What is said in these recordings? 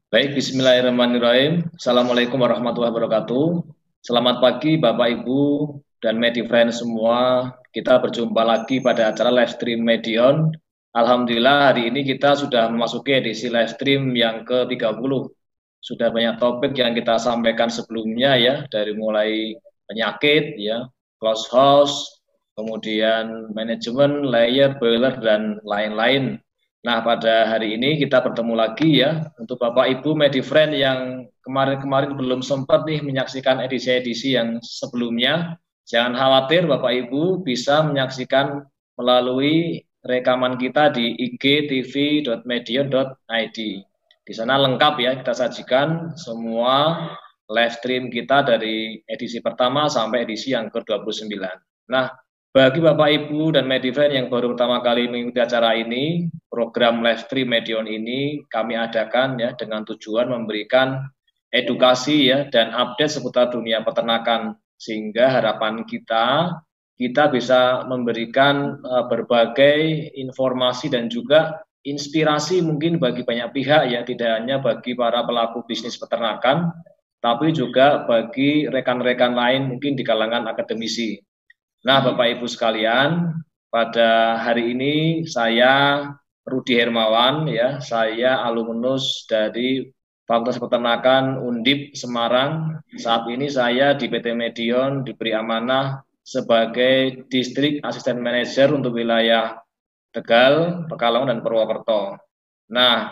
Baik, bismillahirrahmanirrahim. Assalamualaikum warahmatullahi wabarakatuh. Selamat pagi Bapak Ibu dan Medifriend semua. Kita berjumpa lagi pada acara live stream Medion. Alhamdulillah hari ini kita sudah memasuki edisi live stream yang ke-30. Sudah banyak topik yang kita sampaikan sebelumnya ya, dari mulai penyakit ya, close house, kemudian manajemen, layer, boiler, dan lain-lain. Nah, pada hari ini kita bertemu lagi ya untuk Bapak Ibu Medifriend yang kemarin-kemarin belum sempat nih menyaksikan edisi-edisi yang sebelumnya. Jangan khawatir Bapak Ibu bisa menyaksikan melalui rekaman kita di igtv.medion.id. Di sana lengkap ya kita sajikan semua live stream kita dari edisi pertama sampai edisi yang ke-29. Nah, bagi Bapak Ibu dan Medifriend yang baru pertama kali mengikuti acara ini, program live stream Medion ini kami adakan ya dengan tujuan memberikan edukasi ya dan update seputar dunia peternakan sehingga harapan kita bisa memberikan berbagai informasi dan juga inspirasi mungkin bagi banyak pihak ya, tidak hanya bagi para pelaku bisnis peternakan tapi juga bagi rekan-rekan lain mungkin di kalangan akademisi. Nah, Bapak Ibu sekalian, pada hari ini saya Rudi Hermawan ya, saya alumnus dari Fakultas Peternakan Undip Semarang. Saat ini saya di PT Medion diberi amanah sebagai Distrik Asisten Manajer untuk wilayah Tegal, Pekalongan dan Purwokerto. Nah,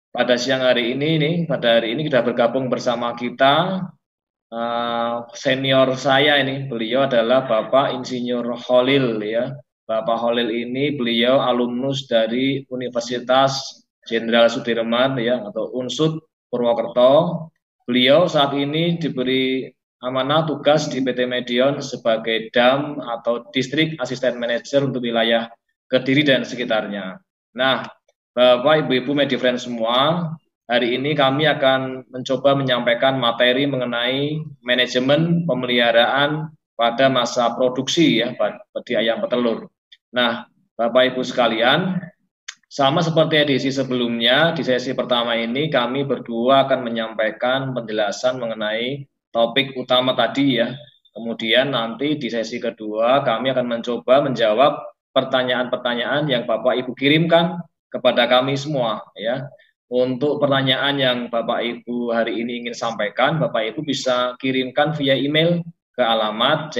pada hari ini kita bergabung bersama kita senior saya ini, beliau adalah Bapak Insinyur Holil ya. Bapak Holil ini beliau alumnus dari Universitas Jenderal Sudirman ya atau UNSUD Purwokerto. Beliau saat ini diberi amanah tugas di PT Medion sebagai DAM atau Distrik Asisten Manager untuk wilayah Kediri dan sekitarnya. Nah, Bapak Ibu-Ibu Medifriend semua, hari ini kami akan mencoba menyampaikan materi mengenai manajemen pemeliharaan pada masa produksi ya di ayam petelur. Nah, Bapak Ibu sekalian, sama seperti edisi sebelumnya, di sesi pertama ini kami berdua akan menyampaikan penjelasan mengenai topik utama tadi ya. Kemudian nanti di sesi kedua kami akan mencoba menjawab pertanyaan-pertanyaan yang Bapak Ibu kirimkan kepada kami semua ya. Untuk pertanyaan yang Bapak Ibu hari ini ingin sampaikan, Bapak Ibu bisa kirimkan via email ke alamat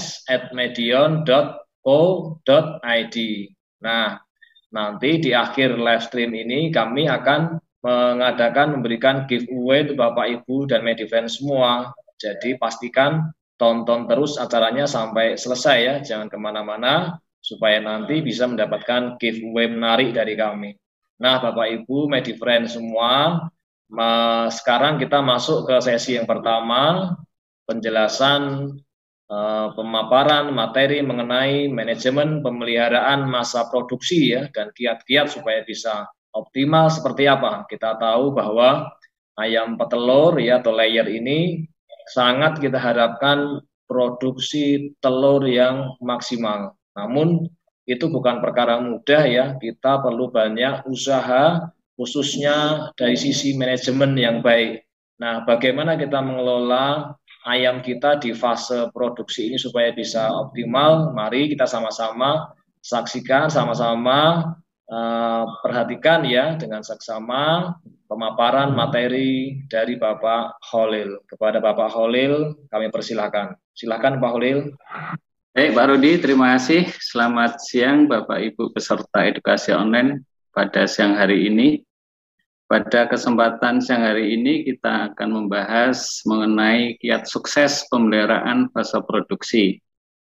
cs@medion.co.id. Nah, nanti di akhir live stream ini kami akan memberikan giveaway untuk Bapak Ibu dan Medifriend semua. Jadi pastikan tonton terus acaranya sampai selesai ya, jangan kemana-mana supaya nanti bisa mendapatkan giveaway menarik dari kami. Nah, Bapak Ibu, Medifriend semua, sekarang kita masuk ke sesi yang pertama, penjelasan pemaparan materi mengenai manajemen pemeliharaan masa produksi ya dan kiat-kiat supaya bisa optimal seperti apa. Kita tahu bahwa ayam petelur ya atau layer ini sangat kita harapkan produksi telur yang maksimal. Namun itu bukan perkara mudah ya. Kita perlu banyak usaha khususnya dari sisi manajemen yang baik. Nah, bagaimana kita mengelola ayam kita di fase produksi ini supaya bisa optimal? Mari kita sama-sama saksikan, sama-sama perhatikan ya dengan seksama pemaparan materi dari Bapak Holil. Kepada Bapak Holil, kami persilahkan. Silakan Pak Holil. Baik, Pak Rudi, terima kasih. Selamat siang Bapak Ibu peserta edukasi online pada siang hari ini. Pada kesempatan siang hari ini kita akan membahas mengenai kiat sukses pemeliharaan fase produksi.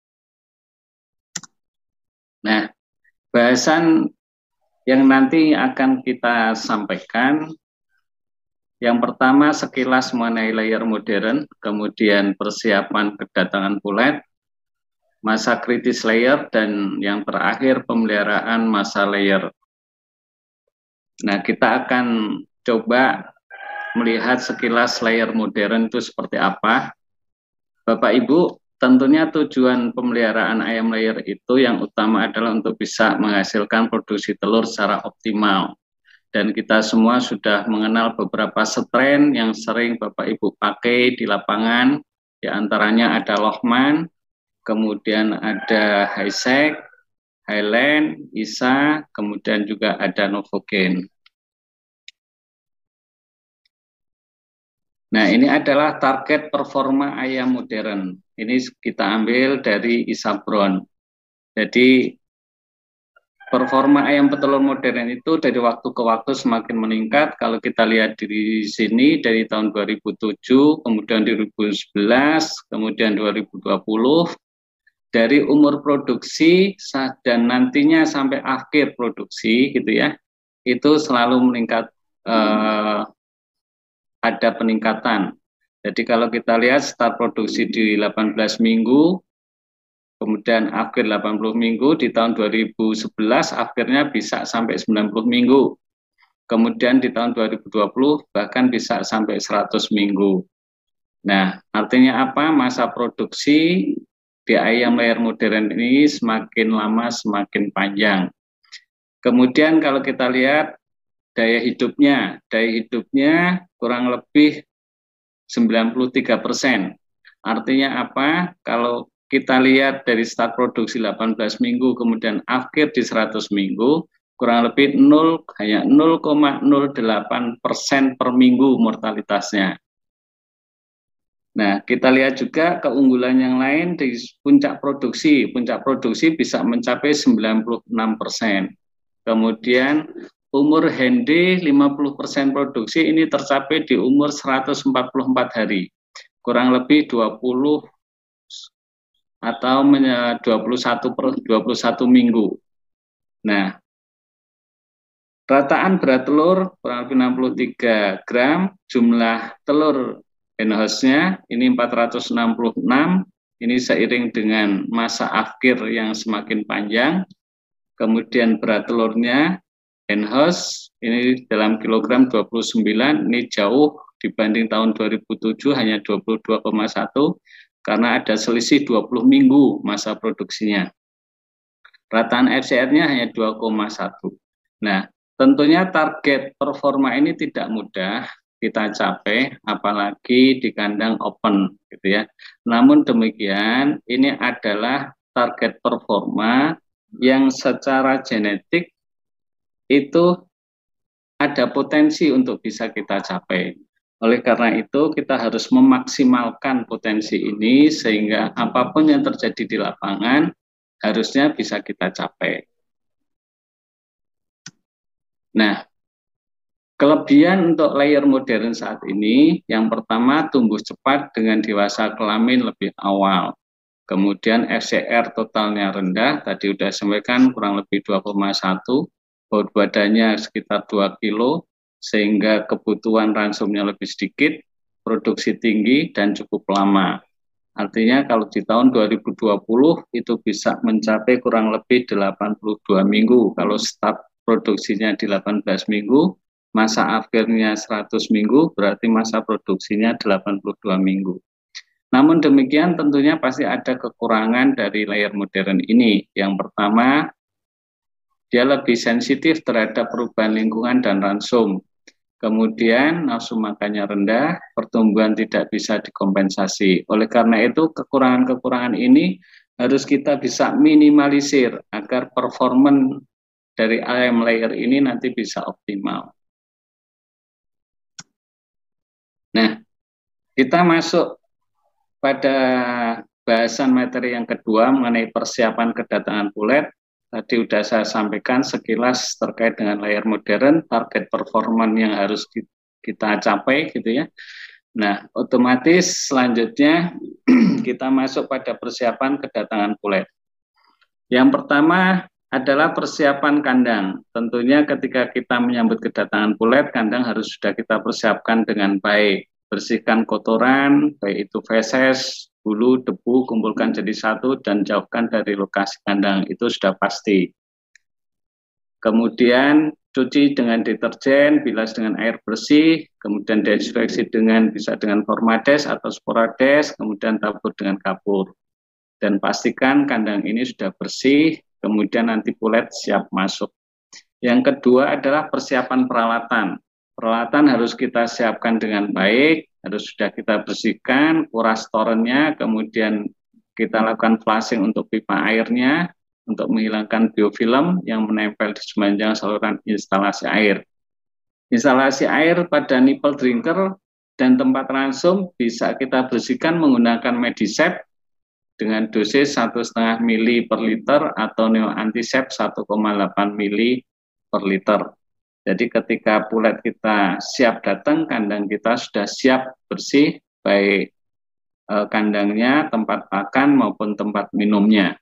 Nah, bahasan yang nanti akan kita sampaikan, yang pertama sekilas mengenai layer modern, kemudian persiapan kedatangan pulet, masa kritis layer, dan yang terakhir pemeliharaan masa layer. Nah, kita akan coba melihat sekilas layer modern itu seperti apa. Bapak Ibu, tentunya tujuan pemeliharaan ayam layer itu yang utama adalah untuk bisa menghasilkan produksi telur secara optimal. dan kita semua sudah mengenal beberapa strain yang sering Bapak Ibu pakai di lapangan. Di antaranya ada Lohman, kemudian ada Highsec, Highland, ISA, kemudian juga ada Novogen. Nah, ini adalah target performa ayam modern. Ini kita ambil dari Isabron. Jadi performa ayam petelur modern itu dari waktu ke waktu semakin meningkat. Kalau kita lihat di sini dari tahun 2007, kemudian 2011, kemudian 2020, dari umur produksi dan nantinya sampai akhir produksi gitu ya, itu selalu meningkat, ada peningkatan. Jadi kalau kita lihat start produksi di 18 minggu, kemudian akhir 80 minggu, di tahun 2011 akhirnya bisa sampai 90 minggu. Kemudian di tahun 2020 bahkan bisa sampai 100 minggu. Nah, artinya apa? Masa produksi di ayam layer modern ini semakin lama semakin panjang. Kemudian kalau kita lihat daya hidupnya kurang lebih 93%. Artinya apa? Kalau kita lihat dari start produksi 18 minggu, kemudian akhir di 100 minggu, kurang lebih hanya 0,08% per minggu mortalitasnya. Nah, kita lihat juga keunggulan yang lain di puncak produksi. Puncak produksi bisa mencapai 96%. Kemudian umur Hendy 50% produksi ini tercapai di umur 144 hari. Kurang lebih 20 atau 21 minggu. Nah, rataan berat telur kurang lebih 63 gram, jumlah telur henhouse-nya ini 466, ini seiring dengan masa akhir yang semakin panjang. Kemudian berat telurnya henhouse ini dalam kilogram 29, ini jauh dibanding tahun 2007 hanya 22,1, karena ada selisih 20 minggu masa produksinya. Rataan FCR-nya hanya 2,1. Nah, tentunya target performa ini tidak mudah kita capai, apalagi di kandang open, gitu ya. Namun demikian, ini adalah target performa yang secara genetik itu ada potensi untuk bisa kita capai. Oleh karena itu, kita harus memaksimalkan potensi ini sehingga apapun yang terjadi di lapangan harusnya bisa kita capai. Nah, kelebihan untuk layer modern saat ini, yang pertama tumbuh cepat dengan dewasa kelamin lebih awal. Kemudian FCR totalnya rendah, tadi sudah sampaikan kurang lebih 2,1, bobot badannya sekitar 2 kilo, sehingga kebutuhan ransumnya lebih sedikit, produksi tinggi, dan cukup lama. Artinya kalau di tahun 2020 itu bisa mencapai kurang lebih 82 minggu. Kalau start produksinya di 18 minggu, masa akhirnya 100 minggu, berarti masa produksinya 82 minggu. Namun demikian tentunya pasti ada kekurangan dari layer modern ini. Yang pertama, dia lebih sensitif terhadap perubahan lingkungan dan ransum. Kemudian nafsu makannya rendah, pertumbuhan tidak bisa dikompensasi. Oleh karena itu kekurangan-kekurangan ini harus kita bisa minimalisir agar performan dari ayam layer ini nanti bisa optimal. Nah, kita masuk pada bahasan materi yang kedua mengenai persiapan kedatangan pulet. Tadi sudah saya sampaikan sekilas terkait dengan layar modern, target performan yang harus kita capai gitu ya. Nah, otomatis selanjutnya kita masuk pada persiapan kedatangan pulet. Yang pertama adalah persiapan kandang. Tentunya ketika kita menyambut kedatangan pulet, kandang harus sudah kita persiapkan dengan baik. Bersihkan kotoran, baik itu feses, bulu, debu, kumpulkan jadi satu dan jauhkan dari lokasi kandang, itu sudah pasti. Kemudian cuci dengan deterjen, bilas dengan air bersih, kemudian desinfeksi bisa dengan formades atau sporades, kemudian tabur dengan kapur. Dan pastikan kandang ini sudah bersih, kemudian nanti pulet siap masuk. Yang kedua adalah persiapan peralatan. Peralatan harus kita siapkan dengan baik, harus sudah kita bersihkan, kuras torennya, kemudian kita lakukan flushing untuk pipa airnya, untuk menghilangkan biofilm yang menempel di sepanjang saluran instalasi air. Instalasi air pada nipple drinker dan tempat ransum bisa kita bersihkan menggunakan Medisep dengan dosis 1,5 mili per liter atau Neo Antisep 1,8 mili per liter. Jadi ketika pulet kita siap datang, kandang kita sudah siap bersih, baik kandangnya, tempat pakan maupun tempat minumnya.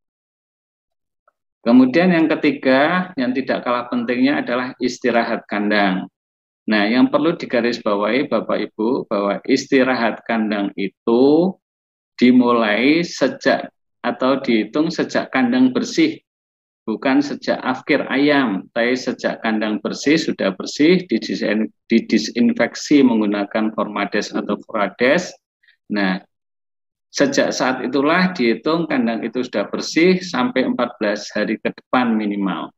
Kemudian yang ketiga, yang tidak kalah pentingnya adalah istirahat kandang. Nah, yang perlu digarisbawahi Bapak Ibu, bahwa istirahat kandang itu dimulai sejak atau dihitung sejak kandang bersih, bukan sejak afkir ayam, tapi sejak kandang bersih, sudah bersih, didisinfeksi menggunakan Formades atau Furades. Nah, sejak saat itulah dihitung kandang itu sudah bersih sampai 14 hari ke depan minimal.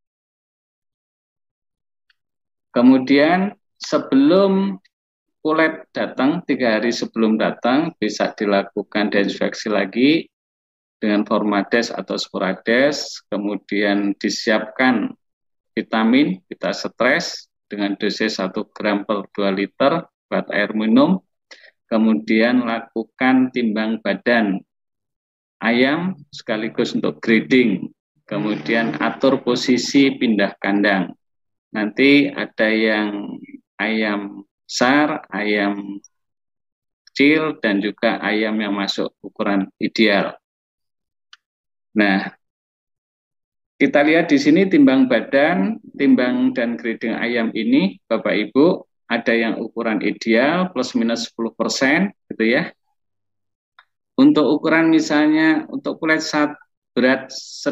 Kemudian sebelum pulet datang, 3 hari sebelum datang, bisa dilakukan desinfeksi lagi dengan Formades atau Sporades, kemudian disiapkan vitamin, vita stres dengan dosis 1 gram per 2 liter buat air minum, kemudian lakukan timbang badan ayam sekaligus untuk grading, kemudian atur posisi pindah kandang. Nanti ada yang ayam besar, ayam kecil, dan juga ayam yang masuk ukuran ideal. Nah, kita lihat di sini timbang badan, timbang dan grading ayam ini, Bapak Ibu, ada yang ukuran ideal plus minus 10%, gitu ya. Untuk ukuran misalnya untuk pulet berat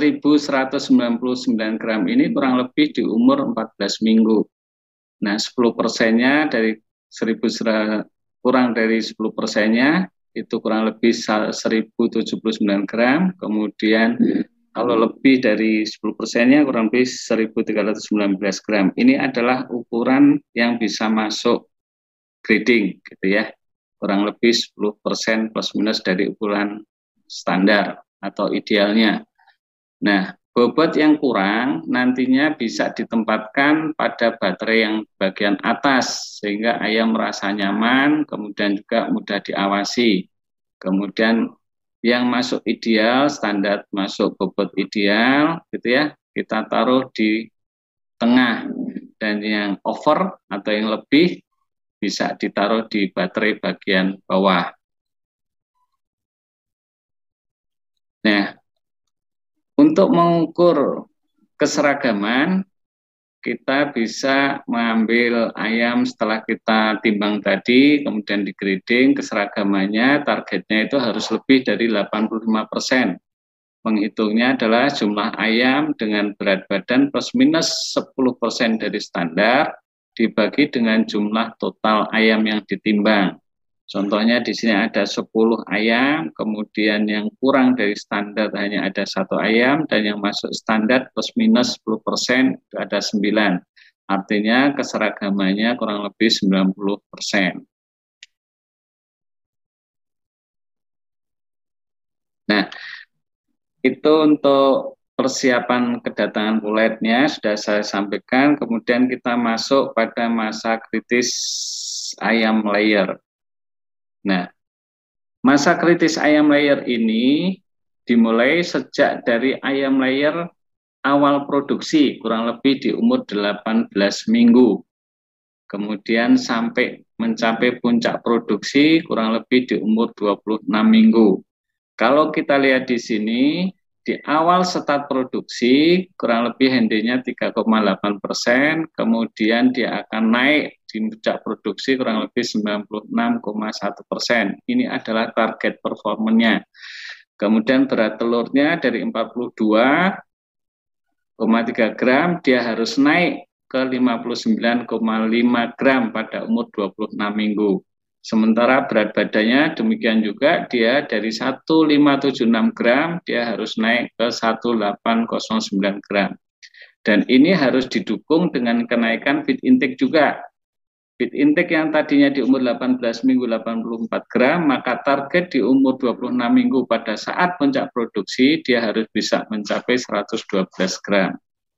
1199 gram ini kurang lebih di umur 14 minggu. Nah, 10%-nya dari 1000 kurang dari 10%-nya itu kurang lebih 1079 gram, kemudian kalau lebih dari 10%-nya kurang lebih 1319 gram. Ini adalah ukuran yang bisa masuk grading, gitu ya. Kurang lebih 10% plus minus dari ukuran standar atau idealnya. Nah, bobot yang kurang nantinya bisa ditempatkan pada baterai yang bagian atas sehingga ayam merasa nyaman, kemudian juga mudah diawasi. Kemudian yang masuk ideal, standar masuk bobot ideal, gitu ya, kita taruh di tengah, dan yang over atau yang lebih bisa ditaruh di baterai bagian bawah. Nah, untuk mengukur keseragaman, kita bisa mengambil ayam setelah kita timbang tadi, kemudian di grading, keseragamannya targetnya itu harus lebih dari 85%. Menghitungnya adalah jumlah ayam dengan berat badan plus minus 10% dari standar, dibagi dengan jumlah total ayam yang ditimbang. Contohnya di sini ada 10 ayam, kemudian yang kurang dari standar hanya ada 1 ayam, dan yang masuk standar plus minus 10% itu ada 9. Artinya keseragamannya kurang lebih 90%. Nah, itu untuk persiapan kedatangan puletnya sudah saya sampaikan. Kemudian kita masuk pada masa kritis ayam layer. Nah, masa kritis ayam layer ini dimulai sejak dari ayam layer awal produksi, kurang lebih di umur 18 minggu. Kemudian sampai mencapai puncak produksi kurang lebih di umur 26 minggu. Kalau kita lihat di sini, di awal start produksi kurang lebih handenya 3,8%, kemudian dia akan naik di puncak produksi kurang lebih 96,1%. Ini adalah target performanya. Kemudian berat telurnya dari 42,3 gram, dia harus naik ke 59,5 gram pada umur 26 minggu. Sementara berat badannya demikian juga, dia dari 1576 gram, dia harus naik ke 1809 gram. Dan ini harus didukung dengan kenaikan feed intake juga. Feed intake yang tadinya di umur 18 minggu 84 gram, maka target di umur 26 minggu pada saat puncak produksi, dia harus bisa mencapai 112 gram.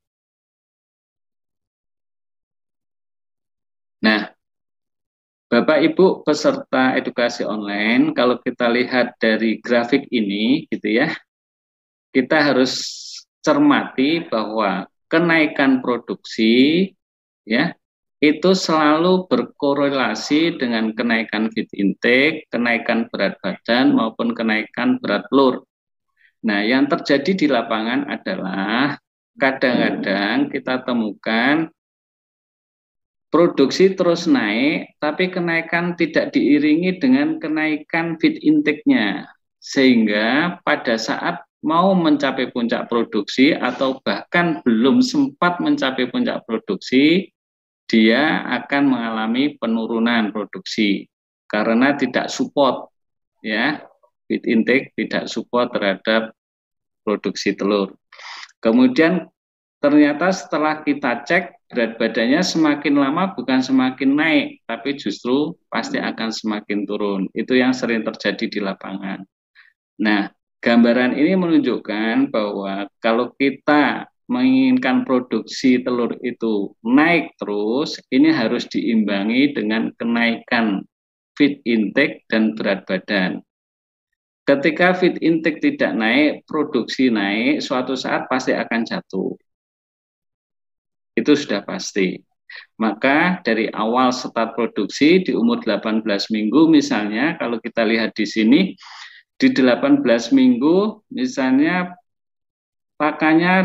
Nah, Bapak Ibu peserta edukasi online, kalau kita lihat dari grafik ini, gitu ya, kita harus cermati bahwa kenaikan produksi, ya, itu selalu berkorelasi dengan kenaikan feed intake, kenaikan berat badan maupun kenaikan berat telur. Nah, yang terjadi di lapangan adalah kadang-kadang kita temukan produksi terus naik, tapi kenaikan tidak diiringi dengan kenaikan feed intake-nya. Sehingga pada saat mau mencapai puncak produksi atau bahkan belum sempat mencapai puncak produksi, dia akan mengalami penurunan produksi karena tidak support, ya, feed intake tidak support terhadap produksi telur. Kemudian ternyata setelah kita cek, berat badannya semakin lama bukan semakin naik, tapi justru pasti akan semakin turun. Itu yang sering terjadi di lapangan. Nah, gambaran ini menunjukkan bahwa kalau kita menginginkan produksi telur itu naik terus, ini harus diimbangi dengan kenaikan feed intake dan berat badan. Ketika feed intake tidak naik, produksi naik, suatu saat pasti akan jatuh. Itu sudah pasti. Maka dari awal start produksi di umur 18 minggu misalnya, kalau kita lihat di sini, di 18 minggu misalnya pakannya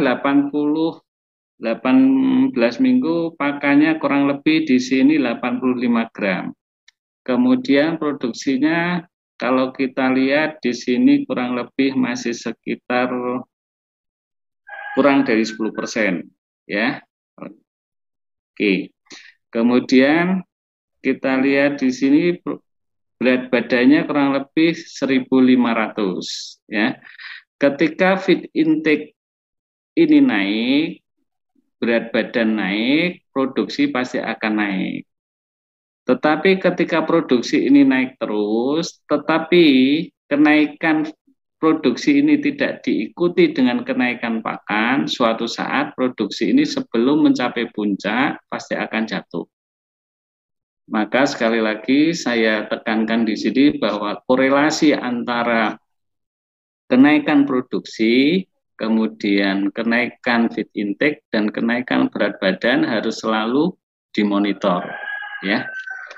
18 minggu pakannya kurang lebih di sini 85 gram. Kemudian produksinya kalau kita lihat di sini kurang lebih masih sekitar kurang dari 10%, ya. Oke. Kemudian kita lihat di sini berat badannya kurang lebih 1.500, ya. Ketika feed intake ini naik, berat badan naik, produksi pasti akan naik. Tetapi ketika produksi ini naik terus, tetapi kenaikan produksi ini tidak diikuti dengan kenaikan pakan, suatu saat produksi ini sebelum mencapai puncak pasti akan jatuh. Maka sekali lagi saya tekankan di sini bahwa korelasi antara kenaikan produksi, kemudian kenaikan feed intake dan kenaikan berat badan harus selalu dimonitor, ya.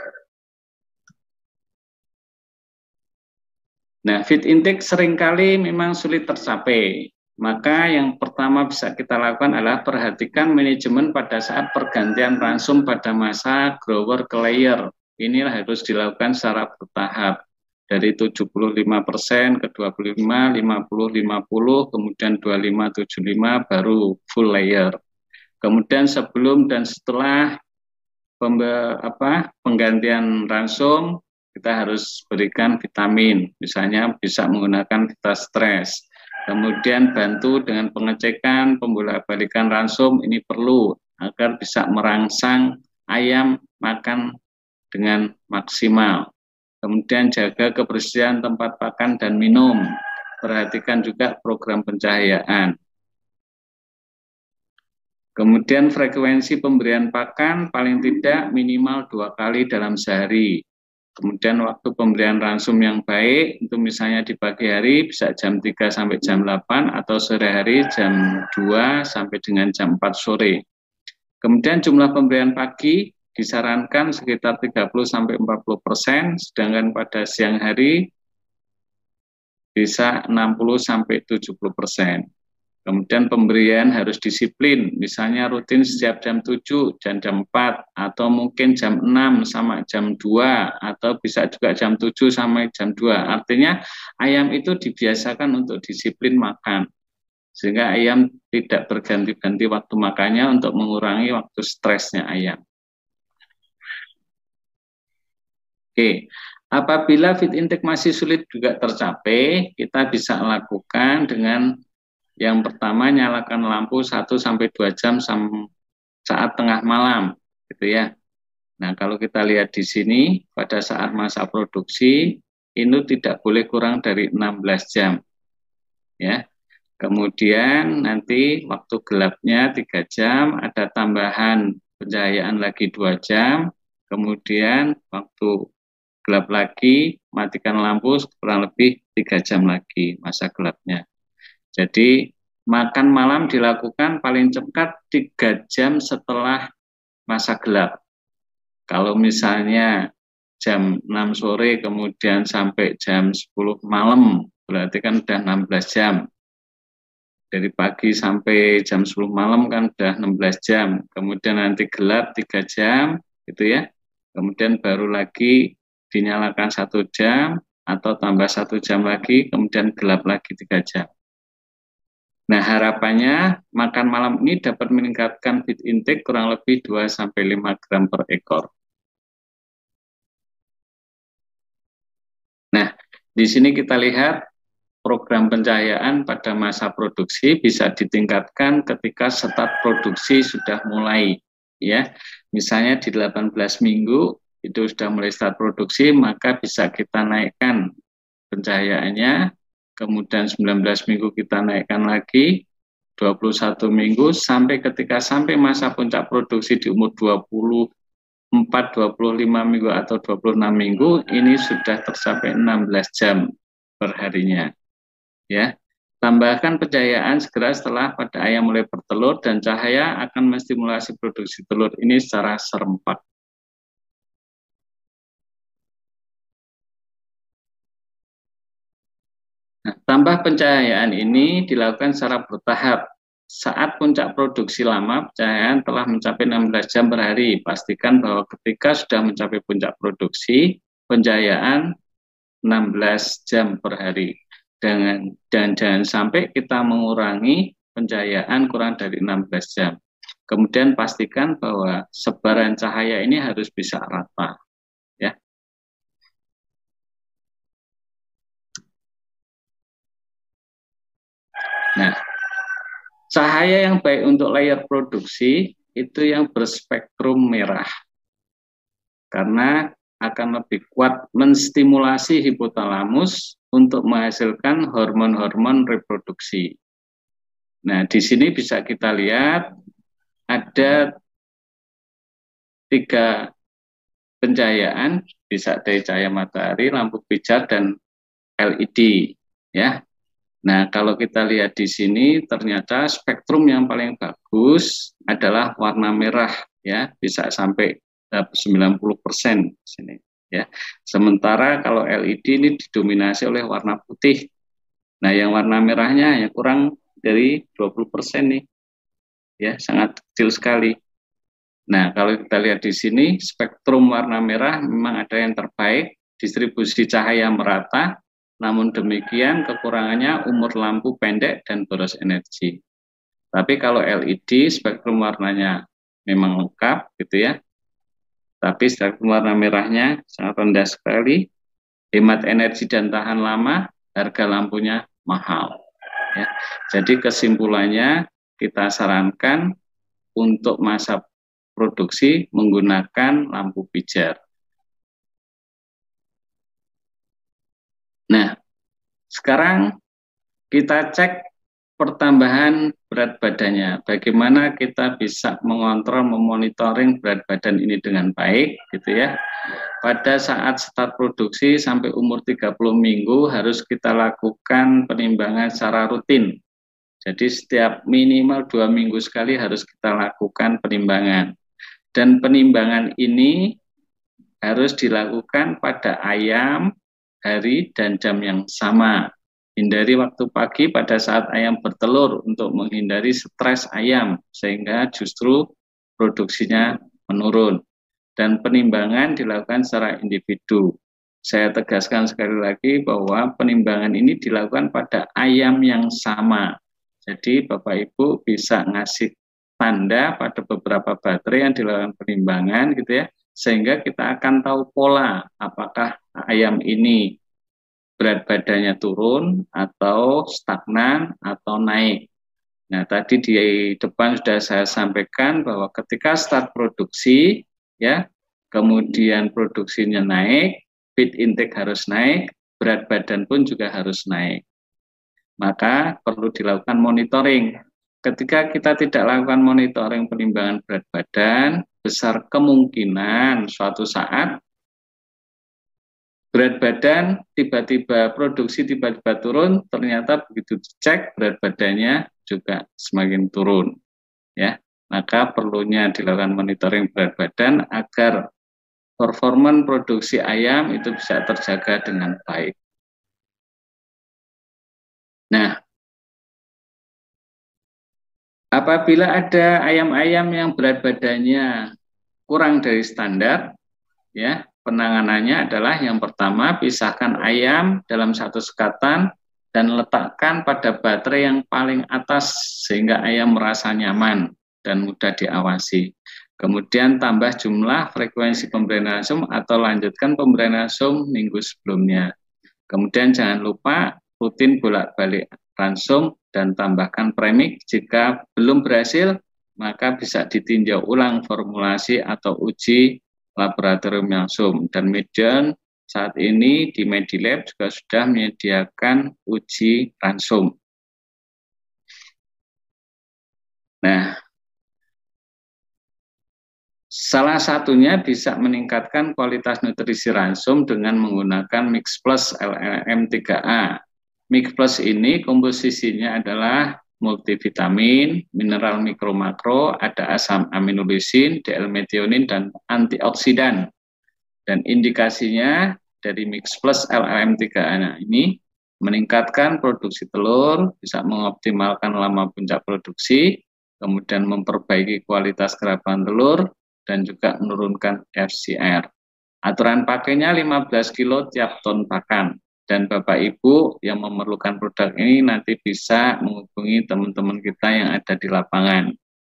Nah, feed intake seringkali memang sulit tercapai. Maka yang pertama bisa kita lakukan adalah perhatikan manajemen pada saat pergantian ransum pada masa grower ke layer. Inilah harus dilakukan secara bertahap. Dari 75% ke 25, 50, 50, kemudian 25, 75, baru full layer. Kemudian sebelum dan setelah penggantian ransum, kita harus berikan vitamin, misalnya bisa menggunakan Vitastres. Kemudian bantu dengan pengecekan, pembolak-balikan ransum, ini perlu agar bisa merangsang ayam makan dengan maksimal. Kemudian jaga kebersihan tempat pakan dan minum. Perhatikan juga program pencahayaan. Kemudian frekuensi pemberian pakan paling tidak minimal 2 kali dalam sehari. Kemudian waktu pemberian ransum yang baik, itu misalnya di pagi hari bisa jam 3 sampai jam 8 atau sore hari jam 2 sampai dengan jam 4 sore. Kemudian jumlah pemberian pagi disarankan sekitar 30-40%, sedangkan pada siang hari bisa 60-70%. Kemudian pemberian harus disiplin, misalnya rutin setiap jam 7 dan jam 4, atau mungkin jam 6 sama jam 2, atau bisa juga jam 7 sampai jam 2. Artinya ayam itu dibiasakan untuk disiplin makan, sehingga ayam tidak berganti-ganti waktu makannya untuk mengurangi waktu stresnya ayam. Oke, apabila feed intake masih sulit juga tercapai, kita bisa lakukan dengan Yang pertama, nyalakan lampu 1-2 jam saat tengah malam, gitu ya. Nah, kalau kita lihat di sini, pada saat masa produksi, ini tidak boleh kurang dari 16 jam. Ya. Kemudian nanti waktu gelapnya 3 jam, ada tambahan pencahayaan lagi 2 jam, kemudian waktu gelap lagi, matikan lampu kurang lebih 3 jam lagi masa gelapnya. Jadi makan malam dilakukan paling cepat 3 jam setelah masa gelap. Kalau misalnya jam 6 sore kemudian sampai jam 10 malam, berarti kan udah 16 jam. Dari pagi sampai jam 10 malam kan udah 16 jam. Kemudian nanti gelap 3 jam, gitu ya. Kemudian baru lagi dinyalakan 1 jam, atau tambah 1 jam lagi, kemudian gelap lagi 3 jam. Nah, harapannya makan malam ini dapat meningkatkan feed intake kurang lebih 2-5 gram per ekor. Nah, di sini kita lihat program pencahayaan pada masa produksi bisa ditingkatkan ketika start produksi sudah mulai, ya. Misalnya di 18 minggu itu sudah mulai start produksi, maka bisa kita naikkan pencahayaannya, kemudian 19 minggu kita naikkan lagi, 21 minggu, sampai ketika sampai masa puncak produksi di umur 24, 25 minggu atau 26 minggu, ini sudah tercapai 16 jam per harinya. Ya, tambahkan pencahayaan segera setelah pada ayam mulai bertelur, dan cahaya akan menstimulasi produksi telur ini secara serempak. Nah, tambah pencahayaan ini dilakukan secara bertahap. Saat puncak produksi lama, pencahayaan telah mencapai 16 jam per hari. Pastikan bahwa ketika sudah mencapai puncak produksi, pencahayaan 16 jam per hari. Dan jangan sampai kita mengurangi pencahayaan kurang dari 16 jam. Kemudian pastikan bahwa sebaran cahaya ini harus bisa rata. Ya. Nah, cahaya yang baik untuk layar produksi itu yang berspektrum merah, karena akan lebih kuat menstimulasi hipotalamus untuk menghasilkan hormon-hormon reproduksi. Nah, di sini bisa kita lihat ada 3 pencahayaan, bisa dari cahaya matahari, lampu pijar, dan LED. Ya. Nah, kalau kita lihat di sini, ternyata spektrum yang paling bagus adalah warna merah, ya, bisa sampai 90% sini, ya. Sementara kalau LED ini didominasi oleh warna putih. Nah, yang warna merahnya ya kurang dari 20% nih, ya, sangat kecil sekali. Nah, kalau kita lihat di sini, spektrum warna merah memang ada yang terbaik, distribusi cahaya merata. Namun demikian, kekurangannya umur lampu pendek dan boros energi. Tapi kalau LED, spektrum warnanya memang lengkap, gitu ya. Tapi spektrum warna merahnya sangat rendah sekali, hemat energi dan tahan lama, harga lampunya mahal. Ya. Jadi kesimpulannya, kita sarankan untuk masa produksi menggunakan lampu pijar. Nah, sekarang kita cek pertambahan berat badannya. Bagaimana kita bisa mengontrol, memonitoring berat badan ini dengan baik, gitu ya. Pada saat start produksi sampai umur 30 minggu harus kita lakukan penimbangan secara rutin. Jadi setiap minimal 2 minggu sekali harus kita lakukan penimbangan. Dan penimbangan ini harus dilakukan pada ayam, hari, dan jam yang sama. Hindari waktu pagi pada saat ayam bertelur untuk menghindari stres ayam, sehingga justru produksinya menurun. Dan penimbangan dilakukan secara individu. Saya tegaskan sekali lagi bahwa penimbangan ini dilakukan pada ayam yang sama. Jadi Bapak Ibu bisa ngasih tanda pada beberapa baterai yang dilakukan penimbangan, gitu ya, sehingga kita akan tahu pola apakah ayam ini berat badannya turun atau stagnan atau naik. Nah, tadi di depan sudah saya sampaikan bahwa ketika start produksi, ya, kemudian produksinya naik, feed intake harus naik, berat badan pun juga harus naik. Maka perlu dilakukan monitoring. Ketika kita tidak lakukan monitoring penimbangan berat badan, besar kemungkinan suatu saat berat badan tiba-tiba produksi tiba-tiba turun, ternyata begitu dicek berat badannya juga semakin turun, ya. Maka perlunya dilakukan monitoring berat badan agar performa produksi ayam itu bisa terjaga dengan baik. Nah, apabila ada ayam-ayam yang berat badannya kurang dari standar, ya, penanganannya adalah yang pertama, pisahkan ayam dalam satu sekatan dan letakkan pada baterai yang paling atas sehingga ayam merasa nyaman dan mudah diawasi. Kemudian tambah jumlah frekuensi pemberian ransum atau lanjutkan pemberian ransum minggu sebelumnya. Kemudian jangan lupa rutin bolak-balik ransum dan tambahkan premix. Jika belum berhasil, maka bisa ditinjau ulang formulasi atau uji laboratorium langsung. Dan Medion saat ini di Medilab juga sudah menyediakan uji ransum. Nah, salah satunya bisa meningkatkan kualitas nutrisi ransum dengan menggunakan Mix Plus LLM3A. Mix Plus ini komposisinya adalah multivitamin, mineral mikro makro, ada asam aminolesin, D-L-methionin, dan antioksidan. Dan indikasinya dari Mix Plus LLM3A ini meningkatkan produksi telur, bisa mengoptimalkan lama puncak produksi, kemudian memperbaiki kualitas kerabat telur, dan juga menurunkan FCR. Aturan pakainya 15 kilo tiap ton pakan. Dan Bapak Ibu yang memerlukan produk ini nanti bisa menghubungi teman-teman kita yang ada di lapangan.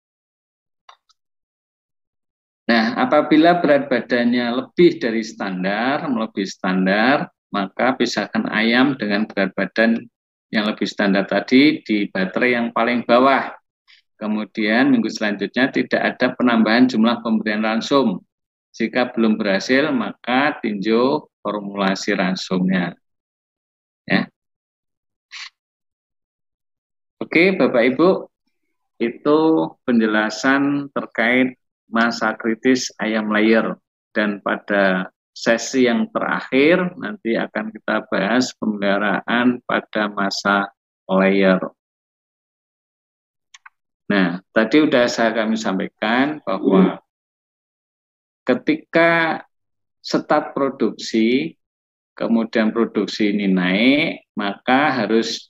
Nah, apabila berat badannya lebih dari standar, melebihi standar, maka pisahkan ayam dengan berat badan yang lebih standar tadi di baterai yang paling bawah. Kemudian minggu selanjutnya tidak ada penambahan jumlah pemberian ransum. Jika belum berhasil, maka tinjau formulasi ransumnya. Ya. Oke, Bapak Ibu, itu penjelasan terkait masa kritis ayam layer. Dan pada sesi yang terakhir nanti akan kita bahas pemeliharaan pada masa layer. Nah, tadi sudah kami sampaikan bahwa ketika start produksi, kemudian produksi ini naik, maka harus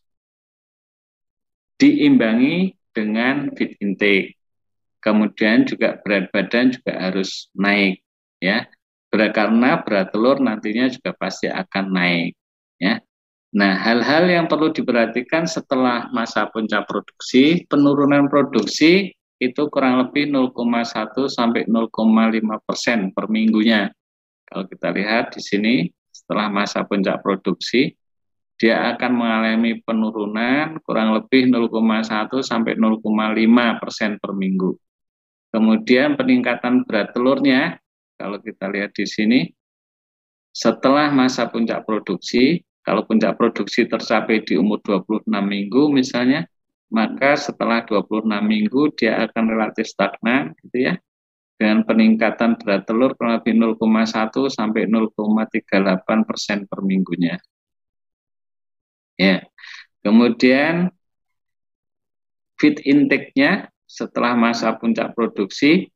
diimbangi dengan feed intake. Kemudian juga berat badan juga harus naik, ya. Karena berat telur nantinya juga pasti akan naik, ya. Nah, hal-hal yang perlu diperhatikan setelah masa puncak produksi, penurunan produksi itu kurang lebih 0,1 sampai 0,5% per minggunya. Kalau kita lihat di sini, setelah masa puncak produksi, dia akan mengalami penurunan kurang lebih 0,1 sampai 0,5% per minggu. Kemudian peningkatan berat telurnya, kalau kita lihat di sini, setelah masa puncak produksi, kalau puncak produksi tercapai di umur 26 minggu misalnya, maka setelah 26 minggu dia akan relatif stagnan, gitu ya, dengan peningkatan berat telur kurang lebih 0,1 sampai 0,38% per minggunya. Ya. Kemudian feed intake-nya setelah masa puncak produksi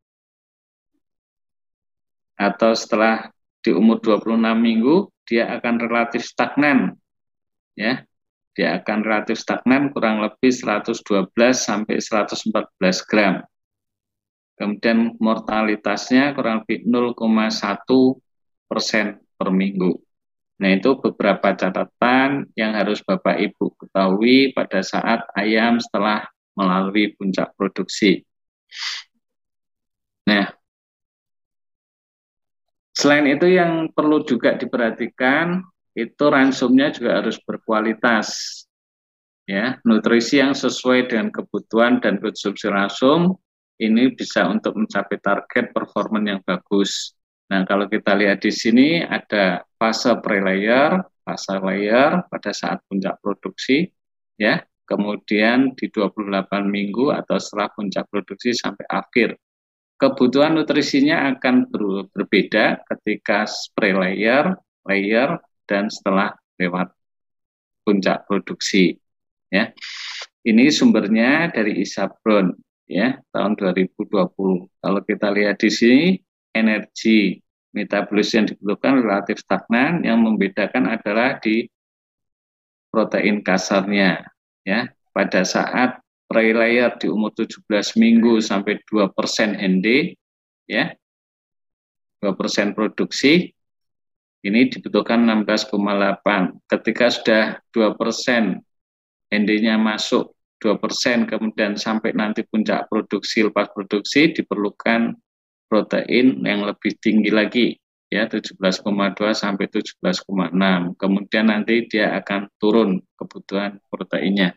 atau setelah di umur 26 minggu dia akan relatif stagnan, ya. Dia akan relatif stagnan kurang lebih 112 sampai 114 gram. Kemudian mortalitasnya kurang lebih 0,1% per minggu. Nah, itu beberapa catatan yang harus Bapak Ibu ketahui pada saat ayam setelah melalui puncak produksi. Nah, selain itu yang perlu juga diperhatikan, itu ransumnya juga harus berkualitas. Ya, nutrisi yang sesuai dengan kebutuhan dan konsumsi langsung ini bisa untuk mencapai target performa yang bagus. Nah, kalau kita lihat di sini ada fase pre-layer, fase layer pada saat puncak produksi, ya, kemudian di 28 minggu atau setelah puncak produksi sampai akhir. Kebutuhan nutrisinya akan berbeda ketika pre-layer, layer, dan setelah lewat puncak produksi. Ya, ini sumbernya dari Isabron, ya, tahun 2020. Kalau kita lihat di sini, energi metabolis yang dibutuhkan relatif stagnan, yang membedakan adalah di protein kasarnya, ya. Pada saat pre-layer di umur 17 minggu sampai 2% ND, ya, 2% produksi, ini dibutuhkan 16,8. Ketika sudah 2% ND-nya masuk 2%, kemudian sampai nanti puncak produksi, lepas produksi diperlukan protein yang lebih tinggi lagi, ya, 17,2 sampai 17,6. Kemudian nanti dia akan turun kebutuhan proteinnya.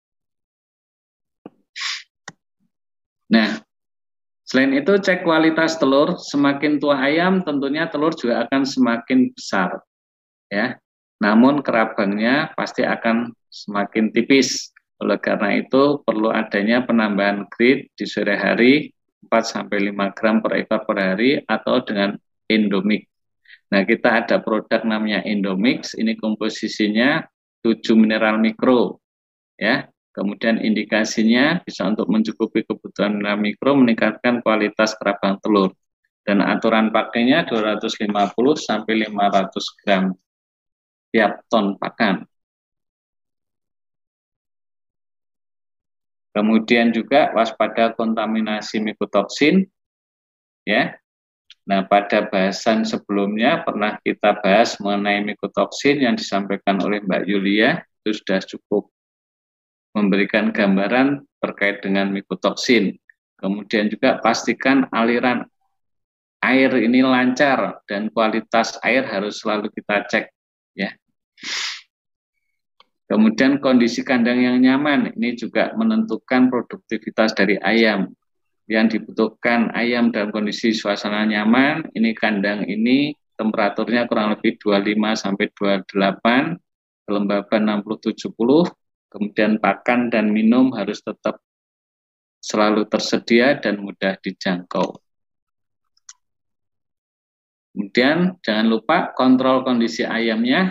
Nah, selain itu cek kualitas telur. Semakin tua ayam tentunya telur juga akan semakin besar, ya. Namun kerabangnya pasti akan semakin tipis. Oleh karena itu perlu adanya penambahan grade di sore hari 4-5 gram per ekor per hari atau dengan Endomix. Nah, kita ada produk namanya Endomix, ini komposisinya 7 mineral mikro, ya. Kemudian indikasinya bisa untuk mencukupi kebutuhan mineral mikro, meningkatkan kualitas kerabang telur. Dan aturan pakainya 250 sampai 500 gram tiap ton pakan. Kemudian juga waspada kontaminasi mikotoksin, ya. Nah, pada bahasan sebelumnya pernah kita bahas mengenai mikotoksin yang disampaikan oleh Mbak Yulia, itu sudah cukup memberikan gambaran terkait dengan mikotoksin. Kemudian juga pastikan aliran air ini lancar dan kualitas air harus selalu kita cek, ya. Kemudian kondisi kandang yang nyaman, ini juga menentukan produktivitas dari ayam. Yang dibutuhkan ayam dalam kondisi suasana nyaman, ini kandang ini temperaturnya kurang lebih 25 sampai 28, kelembaban 60-70, kemudian pakan dan minum harus tetap selalu tersedia dan mudah dijangkau. Kemudian jangan lupa kontrol kondisi ayamnya.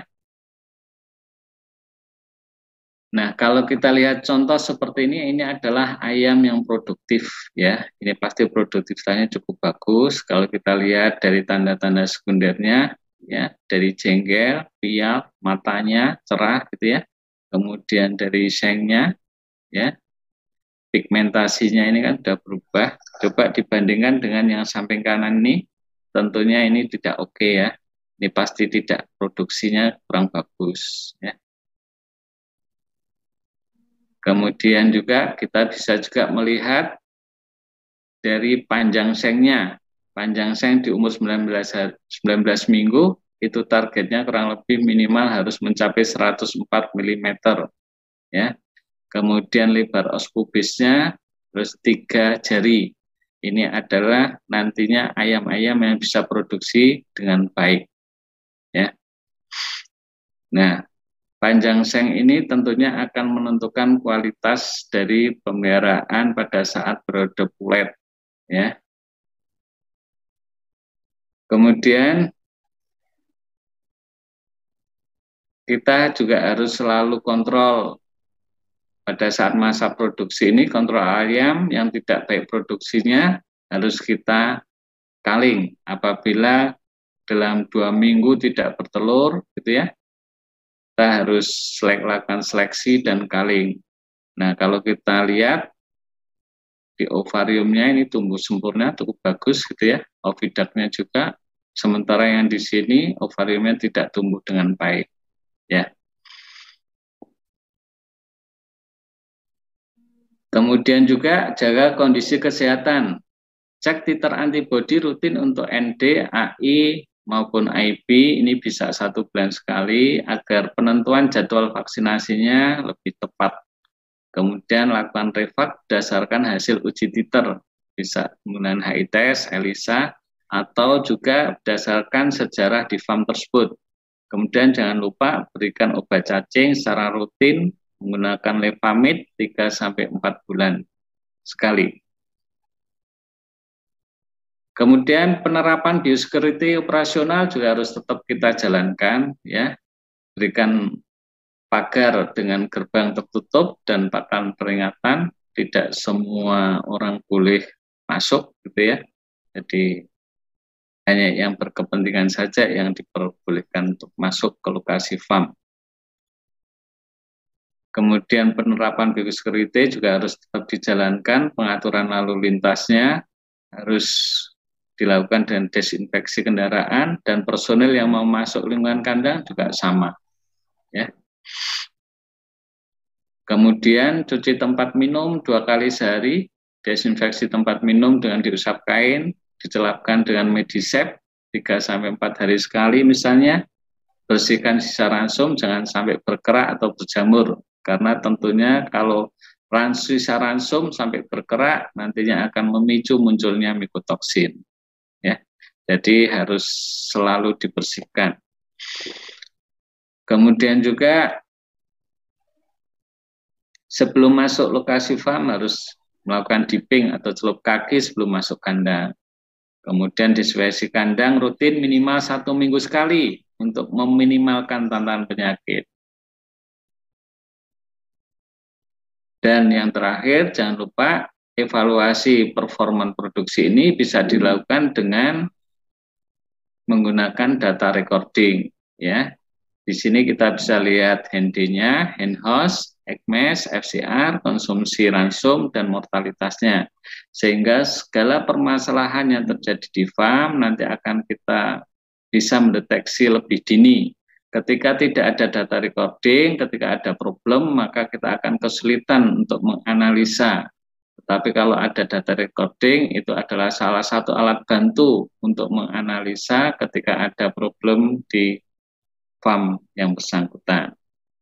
Nah, kalau kita lihat contoh seperti ini adalah ayam yang produktif, ya. Ini pasti produktivitasnya cukup bagus. Kalau kita lihat dari tanda-tanda sekundernya, ya, dari jengkel, piak, matanya cerah, gitu ya. Kemudian dari sengnya, ya, pigmentasinya ini kan sudah berubah. Coba dibandingkan dengan yang samping kanan ini, tentunya ini tidak oke, ya. Ini pasti tidak, produksinya kurang bagus, ya. Kemudian juga kita bisa juga melihat dari panjang sengnya. Panjang seng di umur 19 minggu itu targetnya kurang lebih minimal harus mencapai 104 mm, ya. Kemudian lebar os pubisnya terus 3 jari. Ini adalah nantinya ayam-ayam yang bisa produksi dengan baik, ya. Nah, panjang seng ini tentunya akan menentukan kualitas dari pemeliharaan pada saat periode pulet, ya. Kemudian kita juga harus selalu kontrol pada saat masa produksi ini, kontrol ayam yang tidak baik produksinya harus kita kaling. Apabila dalam 2 minggu tidak bertelur, gitu ya, kita harus lakukan seleksi dan kaling. Nah, kalau kita lihat di ovariumnya ini tumbuh sempurna, cukup bagus, gitu ya, ovidaknya juga. Sementara yang di sini ovariumnya tidak tumbuh dengan baik, ya. Kemudian juga jaga kondisi kesehatan. Cek titer antibodi rutin untuk ND, AI, maupun IB, ini bisa 1 bulan sekali agar penentuan jadwal vaksinasinya lebih tepat, Kemudian lakukan refak berdasarkan hasil uji titer, bisa menggunakan HI test, ELISA, atau juga berdasarkan sejarah di farm tersebut. Kemudian jangan lupa berikan obat cacing secara rutin menggunakan Levamid 3-4 bulan sekali. Kemudian penerapan biosecurity operasional juga harus tetap kita jalankan, ya. Berikan pagar dengan gerbang tertutup dan pakan peringatan, tidak semua orang boleh masuk, gitu ya. Jadi hanya yang berkepentingan saja yang diperbolehkan untuk masuk ke lokasi farm. Kemudian penerapan biosecurity juga harus tetap dijalankan, pengaturan lalu lintasnya harus dilakukan dengan desinfeksi kendaraan, dan personil yang mau masuk lingkungan kandang juga sama, ya. Kemudian cuci tempat minum 2 kali sehari, desinfeksi tempat minum dengan diusap kain, dicelapkan dengan Medisep 3-4 hari sekali misalnya. Bersihkan sisa ransum, jangan sampai berkerak atau berjamur, karena tentunya kalau sisa ransum sampai berkerak nantinya akan memicu munculnya mikotoksin, ya. Jadi harus selalu dibersihkan. Kemudian juga sebelum masuk lokasi farm harus melakukan dipping atau celup kaki sebelum masuk kandang. Kemudian disinfeksi kandang rutin minimal 1 minggu sekali untuk meminimalkan tantangan penyakit. Dan yang terakhir, jangan lupa evaluasi performa produksi ini bisa dilakukan dengan menggunakan data recording, ya. Di sini kita bisa lihat HND-nya, hand host, ECMES, FCR, konsumsi ransum, dan mortalitasnya. Sehingga segala permasalahan yang terjadi di farm nanti akan kita bisa mendeteksi lebih dini. Ketika tidak ada data recording, ketika ada problem, maka kita akan kesulitan untuk menganalisa. Tetapi kalau ada data recording, itu adalah salah satu alat bantu untuk menganalisa ketika ada problem di farm yang bersangkutan.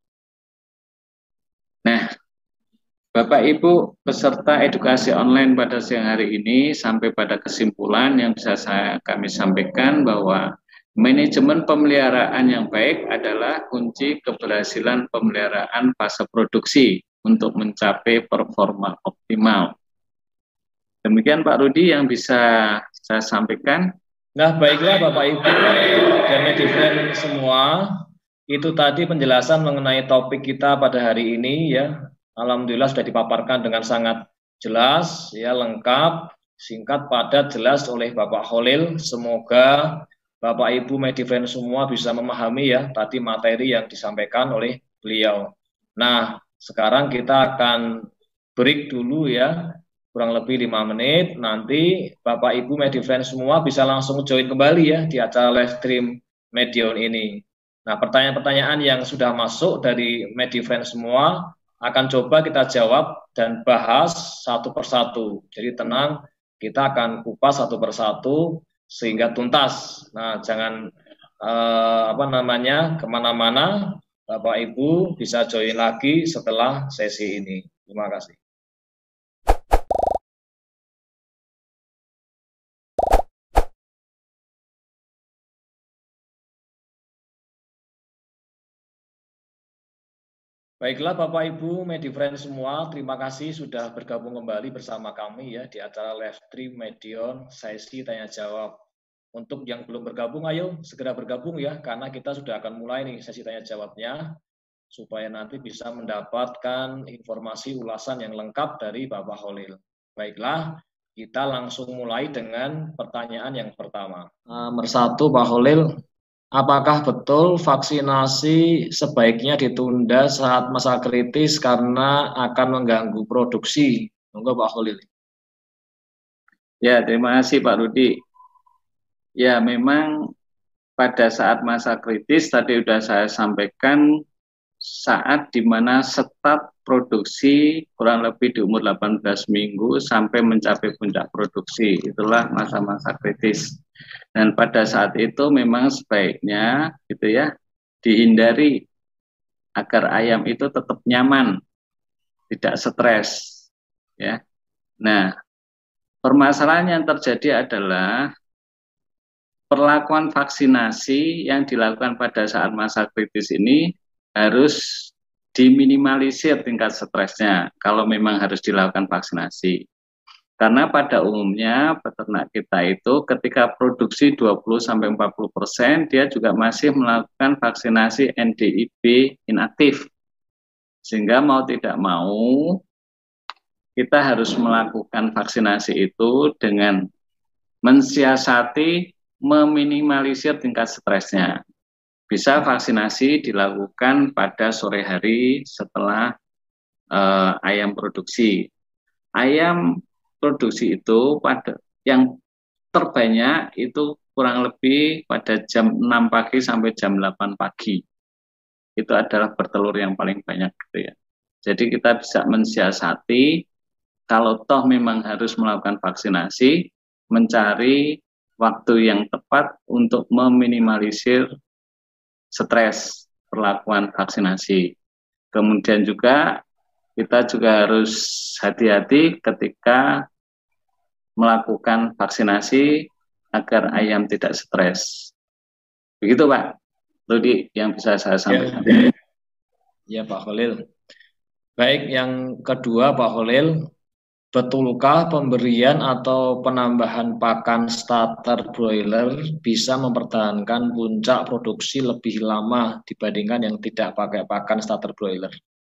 Nah, Bapak Ibu peserta edukasi online pada siang hari ini sampai pada kesimpulan yang bisa kami sampaikan bahwa manajemen pemeliharaan yang baik adalah kunci keberhasilan pemeliharaan fase produksi untuk mencapai performa optimal. Demikian Pak Rudi yang bisa saya sampaikan. Nah, baiklah Bapak Ibu dan Medifriend semua, itu tadi penjelasan mengenai topik kita pada hari ini, ya. Alhamdulillah sudah dipaparkan dengan sangat jelas, ya, lengkap, singkat, padat, jelas oleh Bapak Khalil. Semoga Bapak Ibu Medifriend semua bisa memahami, ya, tadi materi yang disampaikan oleh beliau. Nah, sekarang kita akan break dulu, ya, kurang lebih 5 menit. Nanti Bapak Ibu Medifriend semua bisa langsung join kembali, ya, di acara live stream Medion ini. Nah, pertanyaan-pertanyaan yang sudah masuk dari Medifriend semua akan coba kita jawab dan bahas satu persatu. Jadi tenang, kita akan kupas satu persatu sehingga tuntas. Nah, jangan kemana-mana. Bapak Ibu bisa join lagi setelah sesi ini. Terima kasih. Baiklah Bapak Ibu Medifriend semua, terima kasih sudah bergabung kembali bersama kami, ya, di acara live stream Medion sesi tanya jawab. Untuk yang belum bergabung, ayo segera bergabung, ya, karena kita sudah akan mulai nih sesi tanya jawabnya, supaya nanti bisa mendapatkan informasi ulasan yang lengkap dari Bapak Khalil. Baiklah, kita langsung mulai dengan pertanyaan yang pertama. Nomor 1 Pak Khalil, apakah betul vaksinasi sebaiknya ditunda saat masa kritis karena akan mengganggu produksi? Monggo Pak Khalil. Ya, terima kasih Pak Rudi. Ya, memang pada saat masa kritis tadi sudah saya sampaikan, saat di mana start produksi kurang lebih di umur 18 minggu sampai mencapai puncak produksi. Itulah masa-masa kritis. Dan pada saat itu memang sebaiknya gitu ya, dihindari agar ayam itu tetap nyaman tidak stres, ya. Nah, permasalahan yang terjadi adalah perlakuan vaksinasi yang dilakukan pada saat masa kritis ini harus diminimalisir tingkat stresnya kalau memang harus dilakukan vaksinasi. Karena pada umumnya peternak kita itu ketika produksi 20-40%, dia juga masih melakukan vaksinasi NDIB inaktif. Sehingga mau tidak mau kita harus melakukan vaksinasi itu dengan mensiasati meminimalisir tingkat stresnya. Bisa vaksinasi dilakukan pada sore hari setelah ayam produksi. Ayam produksi itu pada yang terbanyak itu kurang lebih pada jam 6 pagi sampai jam 8 pagi. Itu adalah bertelur yang paling banyak gitu ya. Jadi kita bisa mensiasati kalau toh memang harus melakukan vaksinasi, mencari waktu yang tepat untuk meminimalisir stres perlakuan vaksinasi. Kemudian juga kita juga harus hati-hati ketika melakukan vaksinasi agar ayam tidak stres. Begitu Pak Rudi yang bisa saya sampaikan. Ya Pak Khalil. Baik, yang kedua Pak Khalil, betulkah pemberian atau penambahan pakan starter broiler bisa mempertahankan puncak produksi lebih lama dibandingkan yang tidak pakai pakan starter broiler?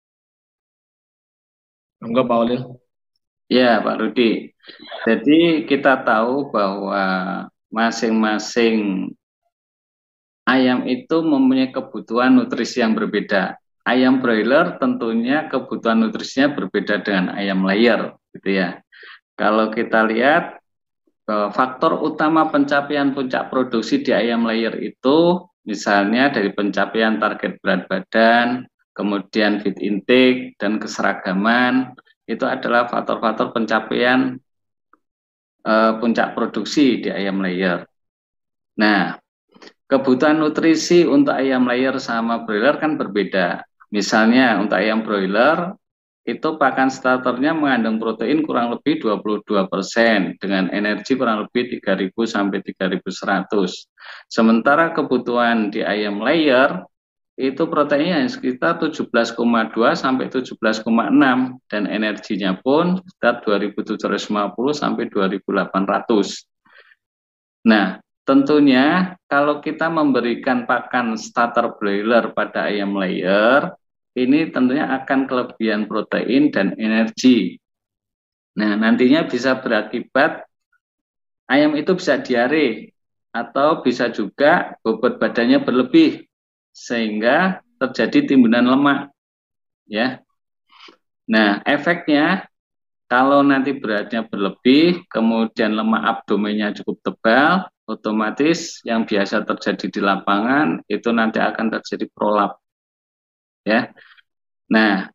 Enggak, Pak Khalil? Ya, Pak Rudi. Jadi kita tahu bahwa masing-masing ayam itu mempunyai kebutuhan nutrisi yang berbeda. Ayam broiler tentunya kebutuhan nutrisinya berbeda dengan ayam layer, gitu ya. Kalau kita lihat faktor utama pencapaian puncak produksi di ayam layer itu misalnya dari pencapaian target berat badan, kemudian feed intake dan keseragaman, itu adalah faktor-faktor pencapaian puncak produksi di ayam layer. Nah, kebutuhan nutrisi untuk ayam layer sama broiler kan berbeda. Misalnya untuk ayam broiler itu pakan starternya mengandung protein kurang lebih 22% dengan energi kurang lebih 3.000 sampai 3.100. Sementara kebutuhan di ayam layer itu proteinnya sekitar 17,2 sampai 17,6 dan energinya pun sekitar 2.750 sampai 2.800. Nah, tentunya kalau kita memberikan pakan starter broiler pada ayam layer, ini tentunya akan kelebihan protein dan energi. Nah, nantinya bisa berakibat ayam itu bisa diare atau bisa juga bobot badannya berlebih sehingga terjadi timbunan lemak, ya. Nah, efeknya kalau nanti beratnya berlebih, kemudian lemak abdomennya cukup tebal, otomatis yang biasa terjadi di lapangan itu nanti akan terjadi prolap, ya. Nah,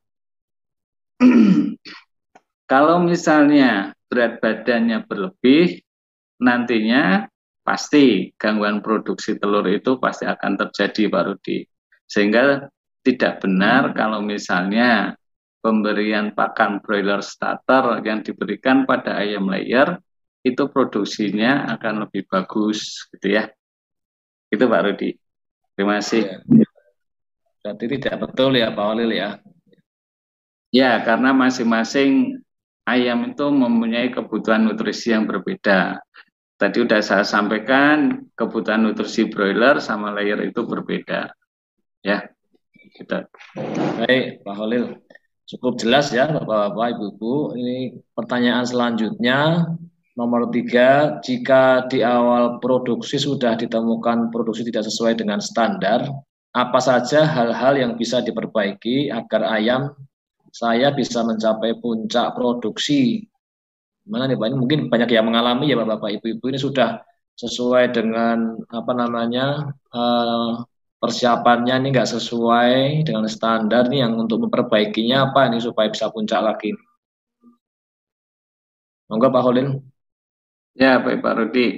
kalau misalnya berat badannya berlebih, nantinya pasti gangguan produksi telur itu pasti akan terjadi, Pak Rudi. Sehingga tidak benar kalau misalnya pemberian pakan broiler starter yang diberikan pada ayam layer itu produksinya akan lebih bagus, gitu ya. Itu Pak Rudi. Terima kasih. Ya. Berarti tidak betul ya Pak Khalil ya? Ya, karena masing-masing ayam itu mempunyai kebutuhan nutrisi yang berbeda. Tadi sudah saya sampaikan kebutuhan nutrisi broiler sama layer itu berbeda. Ya, kita. Baik Pak Khalil, cukup jelas ya Bapak-Bapak, Ibu-Ibu. Ini pertanyaan selanjutnya, nomor 3, jika di awal produksi sudah ditemukan produksi tidak sesuai dengan standar, apa saja hal-hal yang bisa diperbaiki agar ayam saya bisa mencapai puncak produksi? Gimana nih Pak? Ini mungkin banyak yang mengalami ya Bapak, Ibu-Ibu, ini sudah sesuai dengan apa namanya persiapannya ini nggak sesuai dengan standar nih, yang untuk memperbaikinya apa ini supaya bisa puncak lagi? Monggo Pak Khalil. Ya, baik Pak Rudi.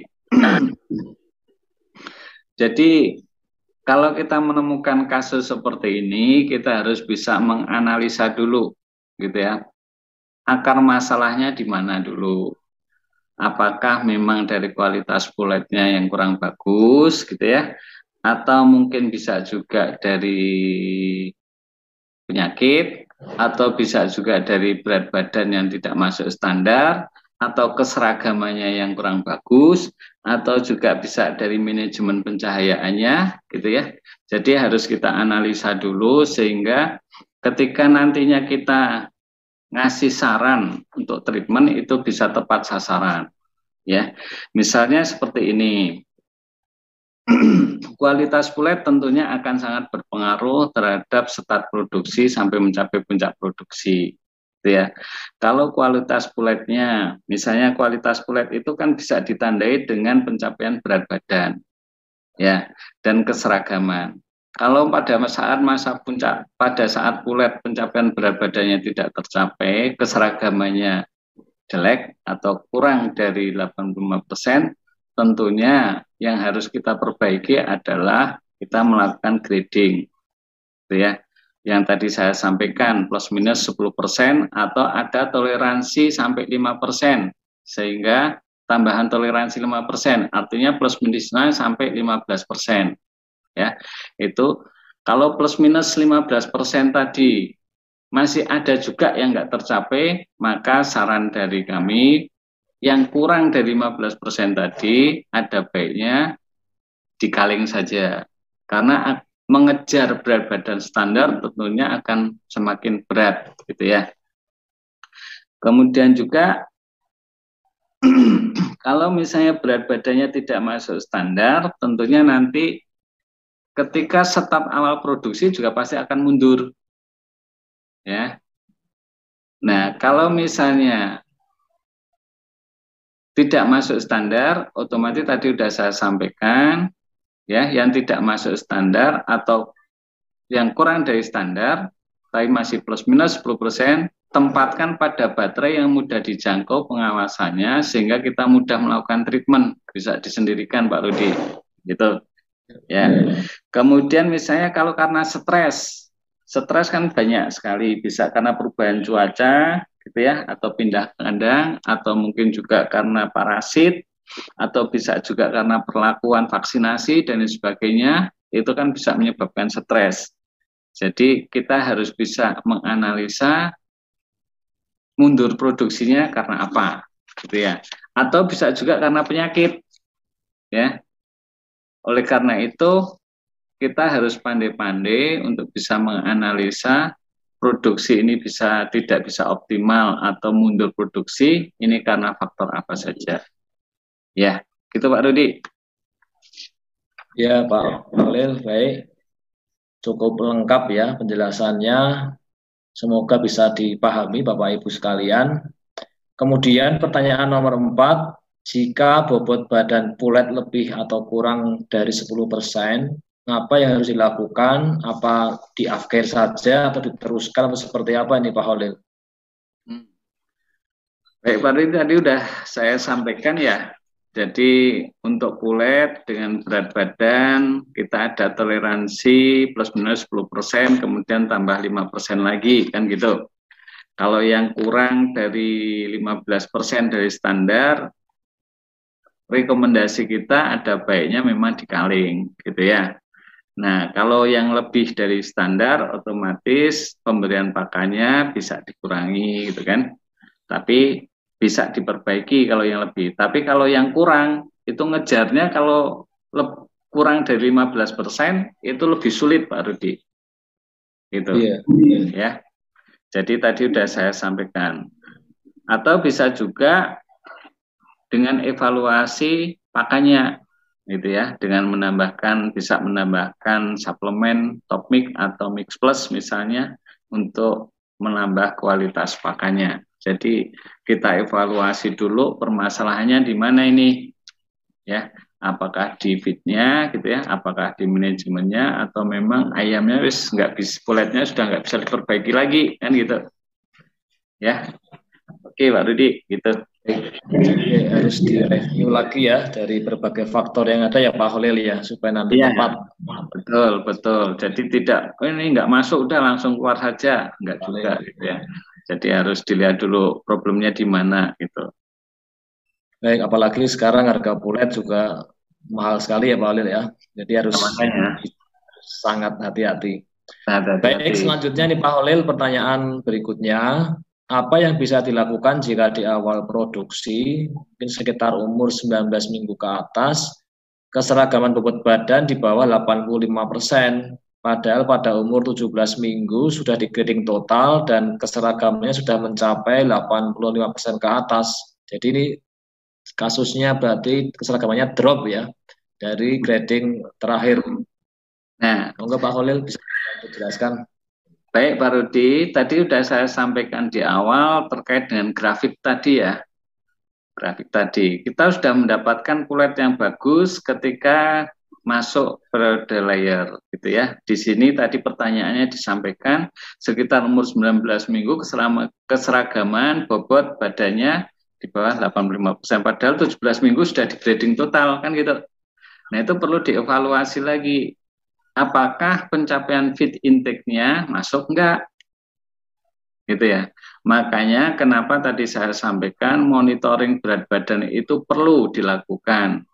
Jadi kalau kita menemukan kasus seperti ini, kita harus bisa menganalisa dulu gitu ya. Akar masalahnya di mana dulu? Apakah memang dari kualitas puletnya yang kurang bagus gitu ya? Atau mungkin bisa juga dari penyakit, atau bisa juga dari berat badan yang tidak masuk standar, atau keseragamannya yang kurang bagus, atau juga bisa dari manajemen pencahayaannya, gitu ya. Jadi harus kita analisa dulu sehingga ketika nantinya kita ngasih saran untuk treatment itu bisa tepat sasaran, ya. Misalnya seperti ini. Kualitas pulet tentunya akan sangat berpengaruh terhadap start produksi sampai mencapai puncak produksi. Ya. Kalau kualitas puletnya, misalnya kualitas pulet itu kan bisa ditandai dengan pencapaian berat badan, ya, dan keseragaman. Kalau pada saat masa puncak, pada saat pulet pencapaian berat badannya tidak tercapai, keseragamannya jelek atau kurang dari 85%, tentunya yang harus kita perbaiki adalah kita melakukan grading, gitu ya. Yang tadi saya sampaikan plus minus 10% atau ada toleransi sampai 5%, sehingga tambahan toleransi 5%, artinya plus minusnya sampai 15%. Ya, itu kalau plus minus 15% tadi masih ada juga yang nggak tercapai, maka saran dari kami yang kurang dari 15% tadi ada baiknya dikaling saja. Karena mengejar berat badan standar tentunya akan semakin berat gitu ya. Kemudian juga kalau misalnya berat badannya tidak masuk standar, tentunya nanti ketika start awal produksi juga pasti akan mundur. Ya. Nah, kalau misalnya tidak masuk standar, otomatis tadi sudah saya sampaikan, ya, yang tidak masuk standar atau yang kurang dari standar, tapi masih plus minus 10%, tempatkan pada baterai yang mudah dijangkau pengawasannya, sehingga kita mudah melakukan treatment, bisa disendirikan Pak Rudi, gitu. Ya. Kemudian misalnya kalau karena stres kan banyak sekali, bisa karena perubahan cuaca, gitu ya, atau pindah kandang, atau mungkin juga karena parasit, atau bisa juga karena perlakuan vaksinasi dan sebagainya, itu kan bisa menyebabkan stres. Jadi kita harus bisa menganalisa mundur produksinya karena apa, gitu ya, atau bisa juga karena penyakit, ya. Oleh karena itu kita harus pandai-pandai untuk bisa menganalisa produksi ini tidak bisa optimal atau mundur produksi ini karena faktor apa saja. Ya, gitu Pak Rudi. Ya Pak Khalil, baik. Cukup lengkap ya penjelasannya. Semoga bisa dipahami Bapak Ibu sekalian. Kemudian pertanyaan nomor 4, jika bobot badan pulet lebih atau kurang dari 10%, apa yang harus dilakukan? Apa di-upgrade saja atau diteruskan atau seperti apa ini Pak Khalil? Baik Pak Rudi, tadi sudah saya sampaikan ya. Jadi untuk pulet dengan berat badan kita ada toleransi plus minus 10%, kemudian tambah 5% lagi kan gitu. Kalau yang kurang dari 15% dari standar, rekomendasi kita ada baiknya memang dikaling gitu ya. Nah, kalau yang lebih dari standar, otomatis pemberian pakannya bisa dikurangi gitu kan. Tapi bisa diperbaiki kalau yang lebih. Tapi kalau yang kurang, itu ngejarnya kalau kurang dari 15% itu lebih sulit Pak Rudi. Gitu. Ya. Jadi tadi sudah saya sampaikan. Atau bisa juga dengan evaluasi pakannya gitu ya, dengan bisa menambahkan suplemen top mix atau mix plus misalnya untuk menambah kualitas pakannya. Jadi kita evaluasi dulu permasalahannya di mana ini, ya, apakah di feednya gitu ya, apakah di manajemennya atau memang ayamnya wis nggak bisa, puletnya sudah nggak bisa diperbaiki lagi kan gitu, ya. Oke Pak Rudi, gitu. Jadi harus direview lagi ya dari berbagai faktor yang ada ya Pak Khalil ya supaya nanti tepat. Betul. Jadi tidak ini nggak masuk udah langsung keluar saja, nggak juga gitu ya. Jadi harus dilihat dulu problemnya di mana gitu. Baik, apalagi sekarang harga pulet juga mahal sekali ya Pak Holil ya. Jadi harus Makanya sangat hati-hati. Baik, hati-hati. selanjutnya nih Pak Holil, pertanyaan berikutnya. Apa yang bisa dilakukan jika di awal produksi, mungkin sekitar umur 19 minggu ke atas, keseragaman bobot badan di bawah 85%, padahal pada umur 17 minggu sudah di-grading total dan keseragamannya sudah mencapai 85% ke atas. Jadi ini kasusnya berarti keseragamannya drop ya, dari grading terakhir. Nah, Monggo Pak Holil bisa dijelaskan. baik Pak Rudi, tadi sudah saya sampaikan di awal terkait dengan grafik tadi ya. Grafik tadi, kita sudah mendapatkan kulit yang bagus ketika masuk periode layer gitu ya. Di sini tadi pertanyaannya disampaikan sekitar umur 19 minggu keseragaman bobot badannya di bawah 85%, padahal 17 minggu sudah di grading total kan gitu. Nah, itu perlu dievaluasi lagi. Apakah pencapaian fit intake-nya masuk enggak? Gitu ya. Makanya kenapa tadi saya sampaikan monitoring berat badan itu perlu dilakukan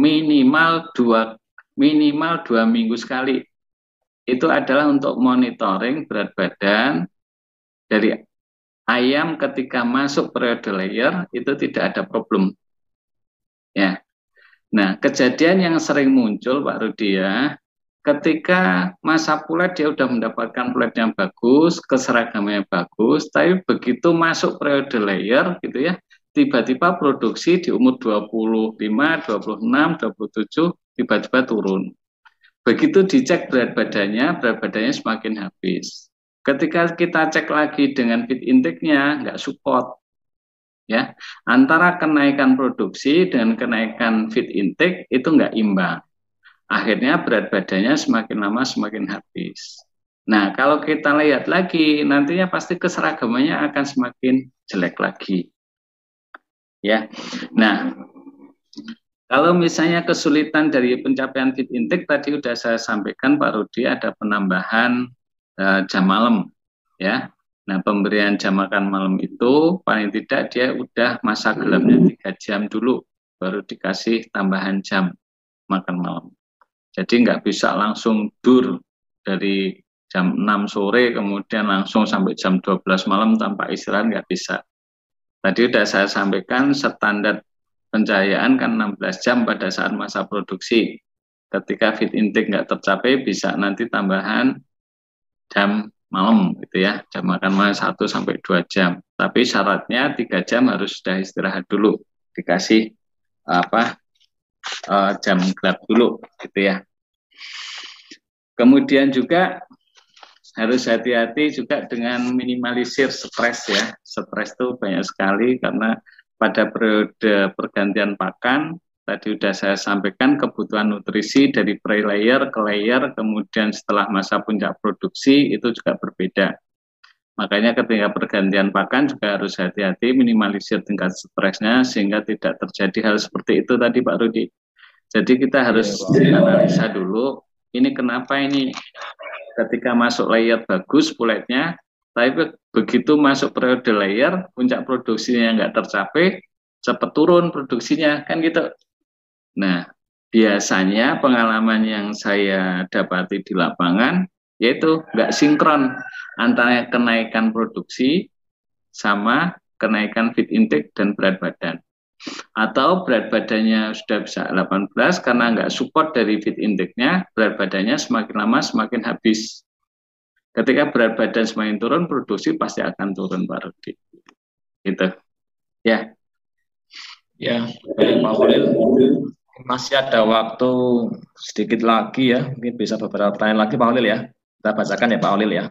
minimal dua minggu sekali. Itu adalah untuk monitoring berat badan dari ayam ketika masuk periode layer itu tidak ada problem. Ya. Nah, kejadian yang sering muncul Pak Rudi ya, ketika masa pulet dia sudah mendapatkan pulet yang bagus, keseragamannya bagus, tapi begitu masuk periode layer gitu ya, tiba-tiba produksi di umur 25, 26, 27 tiba-tiba turun. Begitu dicek berat badannya semakin habis. Ketika kita cek lagi dengan feed intake-nya nggak support. Ya, antara kenaikan produksi dengan kenaikan feed intake itu nggak imbang. Akhirnya berat badannya semakin lama semakin habis. Nah, kalau kita lihat lagi, nantinya pasti keseragamannya akan semakin jelek lagi. Ya, nah, kalau misalnya kesulitan dari pencapaian feed intake, tadi sudah saya sampaikan Pak Rudi ada penambahan jam malam. Ya, nah pemberian jam makan malam itu paling tidak dia udah masa gelapnya 3 jam dulu, baru dikasih tambahan jam makan malam. Jadi nggak bisa langsung dur dari jam 6 sore kemudian langsung sampai jam 12 malam tanpa istirahat, nggak bisa. Tadi sudah saya sampaikan standar pencahayaan kan 16 jam pada saat masa produksi. Ketika feed intake nggak tercapai bisa nanti tambahan jam malam gitu ya, jam makan malam 1 sampai 2 jam. Tapi syaratnya 3 jam harus sudah istirahat dulu, dikasih jam gelap dulu gitu ya. Kemudian juga harus hati-hati juga dengan minimalisir stres ya. Stres itu banyak sekali karena pada periode pergantian pakan tadi sudah saya sampaikan kebutuhan nutrisi dari pre-layer ke layer kemudian setelah masa puncak produksi itu juga berbeda. Makanya ketika pergantian pakan juga harus hati-hati minimalisir tingkat stresnya sehingga tidak terjadi hal seperti itu tadi Pak Rudi. Jadi kita harus analisa dulu, ini kenapa ini ketika masuk layer bagus puletnya, tapi begitu masuk periode layer, puncak produksinya nggak tercapai, cepat turun produksinya, kan gitu. Nah, biasanya pengalaman yang saya dapati di lapangan, yaitu nggak sinkron antara kenaikan produksi sama kenaikan feed intake dan berat badan. Atau berat badannya sudah bisa 18 karena nggak support dari feed intake-nya, berat badannya semakin lama semakin habis. Ketika berat badan semakin turun, produksi pasti akan turun Pak Rudi. Gitu. Ya. Ya, baik Pak Holil. Masih ada waktu sedikit lagi ya, mungkin bisa beberapa pertanyaan lagi Pak Holil ya. Kita bacakan ya Pak Holil ya.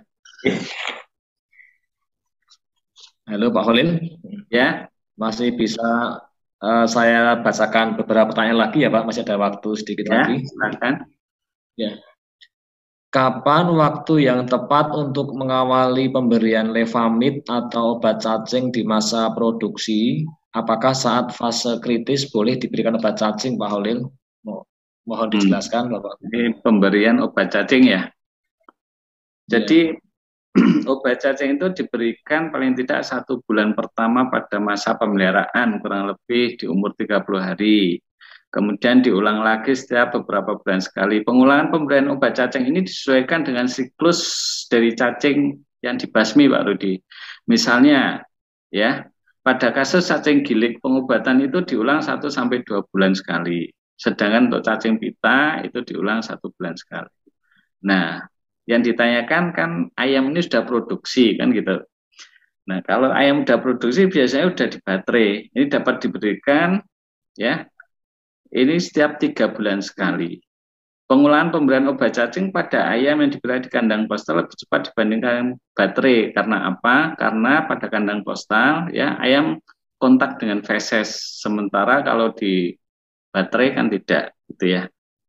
Halo Pak Holil. Ya. Masih bisa saya bacakan beberapa pertanyaan lagi ya Pak, masih ada waktu sedikit ya, lagi. Silakan. Ya. Kapan waktu yang tepat untuk mengawali pemberian Levamid atau obat cacing di masa produksi? Apakah saat fase kritis boleh diberikan obat cacing, Pak Holil? Mohon dijelaskan, Bapak. Ini pemberian obat cacing ya. Jadi obat cacing itu diberikan paling tidak 1 bulan pertama pada masa pemeliharaan, kurang lebih di umur 30 hari. Kemudian diulang lagi setiap beberapa bulan sekali. Pengulangan pemberian obat cacing ini disesuaikan dengan siklus dari cacing yang dibasmi, Pak Rudi. Misalnya, ya, pada kasus cacing gilik, pengobatan itu diulang 1-2 bulan sekali. Sedangkan untuk cacing pita itu diulang 1 bulan sekali. Nah, yang ditanyakan kan ayam ini sudah produksi kan gitu. Nah, kalau ayam sudah produksi biasanya sudah di baterai. Ini dapat diberikan ya, ini setiap 3 bulan sekali. Pengulangan pemberian obat cacing pada ayam yang dipelihara di kandang postal lebih cepat dibandingkan baterai. Karena apa? Karena pada kandang postal ya ayam kontak dengan feses, sementara kalau di baterai kan tidak, gitu ya.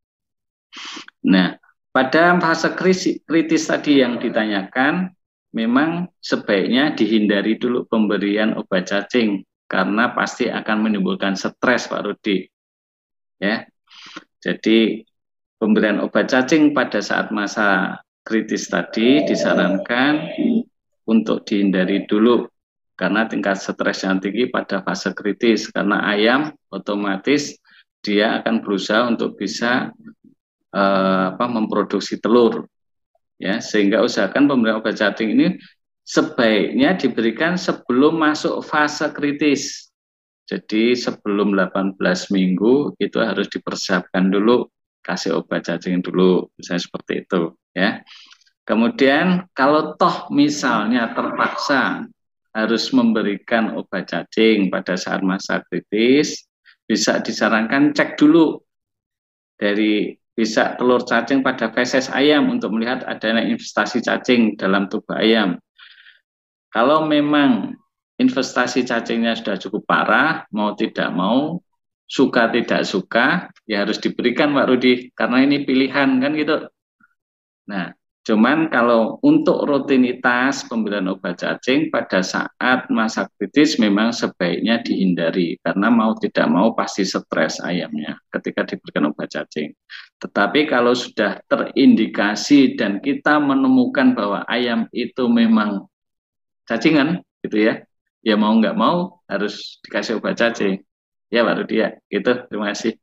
Nah, pada fase kritis tadi yang ditanyakan, memang sebaiknya dihindari dulu pemberian obat cacing karena pasti akan menimbulkan stres, Pak Rudi. Ya, jadi pemberian obat cacing pada saat masa kritis tadi disarankan untuk dihindari dulu karena tingkat stres yang tinggi pada fase kritis, karena ayam otomatis dia akan berusaha untuk bisa memproduksi telur, ya, sehingga usahakan pemberian obat cacing ini sebaiknya diberikan sebelum masuk fase kritis. Jadi sebelum 18 minggu itu harus dipersiapkan dulu, kasih obat cacing dulu, misalnya seperti itu, ya. Kemudian kalau toh misalnya terpaksa harus memberikan obat cacing pada saat masa kritis, bisa disarankan cek dulu dari bisa telur cacing pada feses ayam untuk melihat adanya investasi cacing dalam tubuh ayam. Kalau memang investasi cacingnya sudah cukup parah, mau tidak mau, suka tidak suka, ya harus diberikan, Pak Rudi, karena ini pilihan kan gitu. Nah, cuman kalau untuk rutinitas pemberian obat cacing pada saat masa kritis memang sebaiknya dihindari karena mau tidak mau pasti stres ayamnya ketika diberikan obat cacing. Tetapi kalau sudah terindikasi dan kita menemukan bahwa ayam itu memang cacingan gitu ya, ya mau nggak mau harus dikasih obat cacing. Ya Pak Rudi ya, gitu. Terima kasih.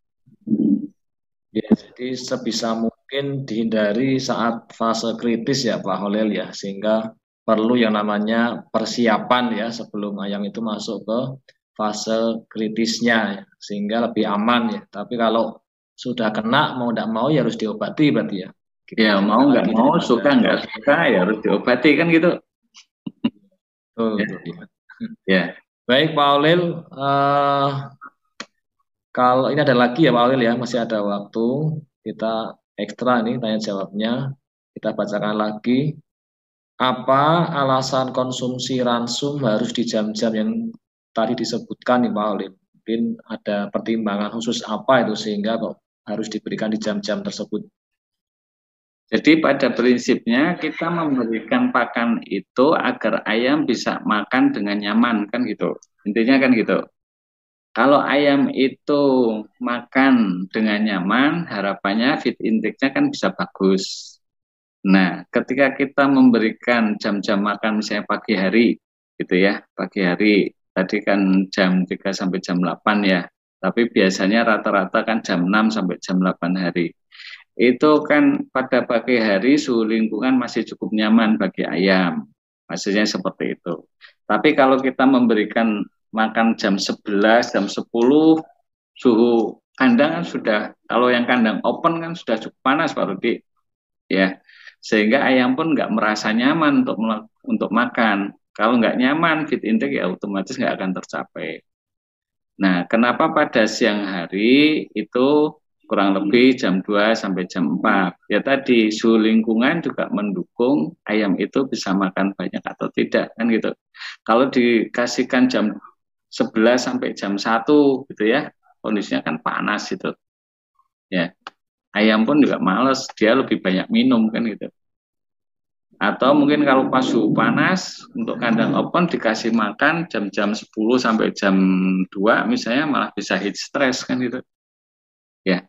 Ya, jadi sebisa mungkin dihindari saat fase kritis ya Pak Holil ya, sehingga perlu yang namanya persiapan ya sebelum ayam itu masuk ke fase kritisnya ya, sehingga lebih aman ya. Tapi kalau sudah kena mau tidak mau ya harus diobati berarti ya. Gitu. Ya mau nggak mau, suka nggak suka ya harus diobati kan gitu. Betul, betul, ya. Ya. Baik Pak Holil, kalau ini ada lagi ya Pak Aurel ya, masih ada waktu. Kita ekstra nih tanya jawabnya. Kita bacakan lagi. Apa alasan konsumsi ransum harus di jam-jam yang tadi disebutkan nih Pak Aurel? Mungkin ada pertimbangan khusus apa itu sehingga kok harus diberikan di jam-jam tersebut? Jadi pada prinsipnya kita memberikan pakan itu agar ayam bisa makan dengan nyaman kan gitu. Intinya kan gitu. Kalau ayam itu makan dengan nyaman, harapannya feed intake-nya kan bisa bagus. Nah, ketika kita memberikan jam-jam makan misalnya pagi hari, gitu ya, pagi hari, tadi kan jam 3 sampai jam 8 ya, tapi biasanya rata-rata kan jam 6 sampai jam 8 hari. Itu kan pada pagi hari suhu lingkungan masih cukup nyaman bagi ayam, maksudnya seperti itu. Tapi kalau kita memberikan makan jam 11, jam 10, suhu kandang kan sudah, kalau yang kandang open kan sudah cukup panas Pak Rudi, ya, sehingga ayam pun nggak merasa nyaman untuk makan. Kalau nggak nyaman, feed intake ya otomatis nggak akan tercapai. Nah, kenapa pada siang hari itu kurang lebih jam 2 sampai jam 4? Ya tadi, suhu lingkungan juga mendukung ayam itu bisa makan banyak atau tidak, kan gitu. Kalau dikasihkan jam 11 sampai jam 1 gitu ya, kondisinya kan panas gitu. Ya. Ayam pun juga males, dia lebih banyak minum kan gitu. Atau mungkin kalau pas suhu panas untuk kandang open dikasih makan jam-jam 10 sampai jam 2 misalnya malah bisa heat stress kan gitu. Ya.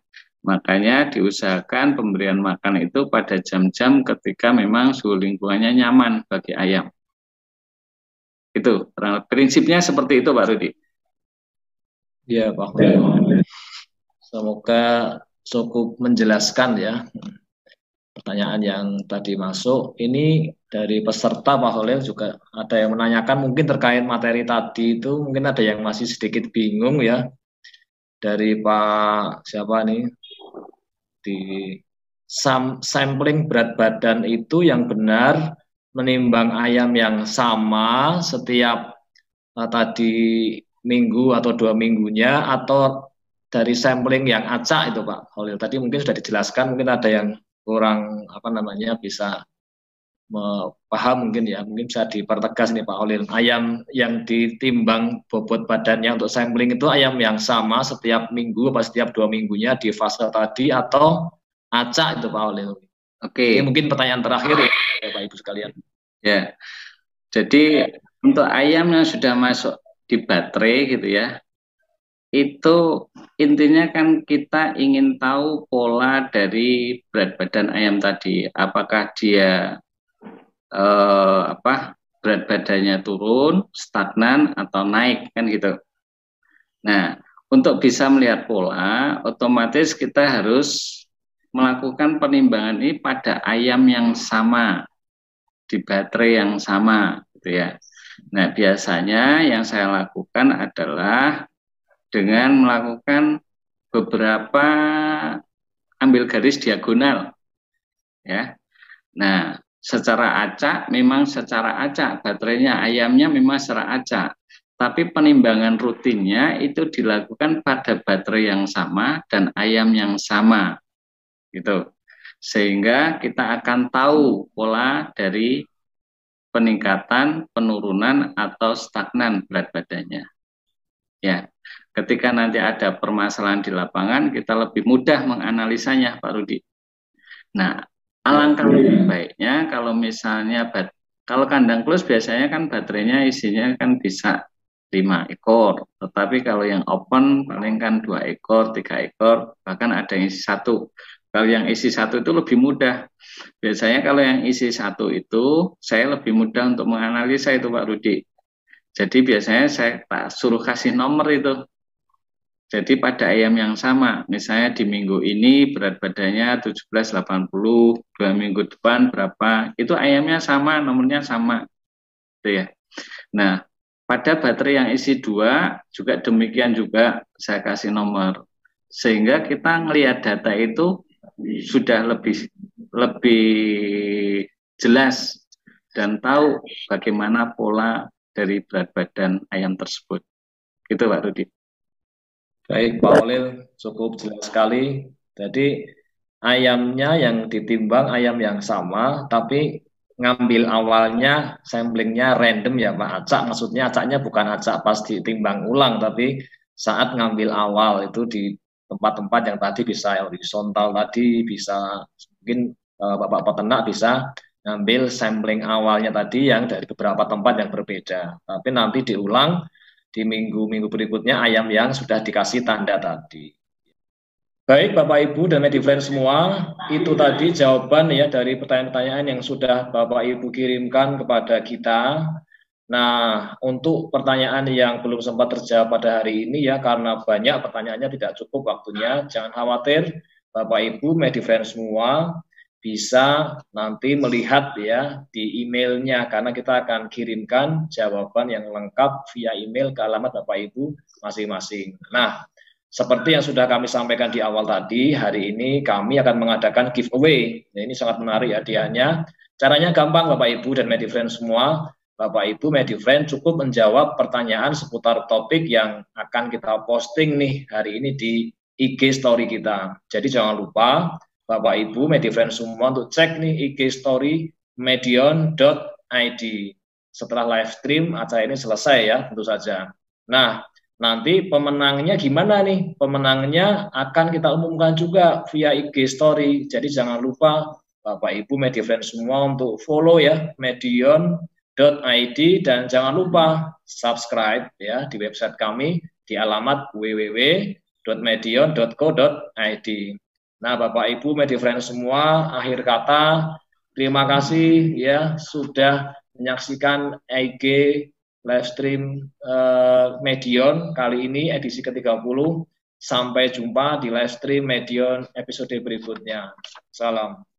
Makanya diusahakan pemberian makan itu pada jam-jam ketika memang suhu lingkungannya nyaman bagi ayam. Itu prinsipnya seperti itu Pak Rudi. Ya Pak Holil, semoga cukup menjelaskan ya pertanyaan yang tadi masuk. Ini dari peserta Pak Holil juga ada yang menanyakan mungkin terkait materi tadi itu mungkin ada yang masih sedikit bingung ya dari Pak siapa nih di sampling berat badan itu yang benar menimbang ayam yang sama setiap tadi minggu atau 2 minggunya atau dari sampling yang acak itu Pak Holil tadi mungkin sudah dijelaskan mungkin ada yang kurang apa namanya bisa paham mungkin ya mungkin bisa dipertegas nih Pak Holil ayam yang ditimbang bobot badannya untuk sampling itu ayam yang sama setiap minggu atau setiap 2 minggunya di fase tadi atau acak itu Pak Holil. Oke. Ini mungkin pertanyaan terakhir ya Pak Ibu sekalian. Ya, jadi untuk ayam yang sudah masuk di baterai gitu ya, itu intinya kan kita ingin tahu pola dari berat badan ayam tadi. Apakah dia berat badannya turun, stagnan atau naik kan gitu. Nah, untuk bisa melihat pola, otomatis kita harus melakukan penimbangan ini pada ayam yang sama, di baterai yang sama gitu ya. Nah, biasanya yang saya lakukan adalah dengan melakukan beberapa ambil garis diagonal ya. Nah, secara acak memang secara acak baterainya ayamnya memang secara acak. Tapi penimbangan rutinnya itu dilakukan pada baterai yang sama dan ayam yang sama gitu. Sehingga kita akan tahu pola dari peningkatan, penurunan atau stagnan berat badannya. Ya, ketika nanti ada permasalahan di lapangan, kita lebih mudah menganalisanya, Pak Rudi. Nah, alangkah lebih baiknya kalau misalnya kalau kandang close biasanya kan baterainya isinya kan bisa 5 ekor, tetapi kalau yang open paling kan 2 ekor, 3 ekor, bahkan ada yang isi 1. Kalau yang isi 1 itu lebih mudah. Biasanya kalau yang isi 1 itu saya lebih mudah untuk menganalisa itu Pak Rudi. Jadi biasanya saya tak suruh kasih nomor itu. Jadi pada ayam yang sama, misalnya di minggu ini berat badannya 1780, 2 minggu depan berapa, itu ayamnya sama, nomornya sama. Gitu ya. Nah, pada baterai yang isi 2 juga demikian juga saya kasih nomor. Sehingga kita ngelihat data itu sudah lebih jelas dan tahu bagaimana pola dari berat badan ayam tersebut. Gitu Pak Rudi. Baik Pak Holil, cukup jelas sekali. Jadi ayamnya yang ditimbang ayam yang sama, tapi ngambil awalnya samplingnya random ya Pak. Acak maksudnya acaknya bukan acak pas ditimbang ulang, tapi saat ngambil awal itu di tempat-tempat yang tadi bisa horizontal tadi, bisa mungkin Bapak peternak bisa ngambil sampling awalnya tadi yang dari beberapa tempat yang berbeda. Tapi nanti diulang di minggu-minggu berikutnya ayam yang sudah dikasih tanda tadi. Baik Bapak Ibu dan Medifriend semua, itu tadi jawaban ya dari pertanyaan-pertanyaan yang sudah Bapak Ibu kirimkan kepada kita. Nah, untuk pertanyaan yang belum sempat terjawab pada hari ini ya, karena banyak pertanyaannya tidak cukup waktunya, jangan khawatir Bapak Ibu Medifriend semua bisa nanti melihat ya di emailnya, karena kita akan kirimkan jawaban yang lengkap via email ke alamat Bapak Ibu masing-masing. Nah, seperti yang sudah kami sampaikan di awal tadi, hari ini kami akan mengadakan giveaway. Nah, ini sangat menarik hadiahnya. Caranya gampang Bapak Ibu dan Medifriend semua. Bapak Ibu Medifriend cukup menjawab pertanyaan seputar topik yang akan kita posting nih hari ini di IG story kita. Jadi jangan lupa Bapak Ibu Medifriend semua untuk cek nih IG story medion.id. Setelah live stream acara ini selesai ya tentu saja. Nah, nanti pemenangnya gimana nih? Pemenangnya akan kita umumkan juga via IG story. Jadi jangan lupa Bapak Ibu Medifriend semua untuk follow ya medion.id dan jangan lupa subscribe ya di website kami di alamat www.medion.co.id. Nah, Bapak Ibu Media Friends semua, akhir kata terima kasih ya sudah menyaksikan IG live stream Medion kali ini edisi ke-30. Sampai jumpa di live stream Medion episode berikutnya. Salam.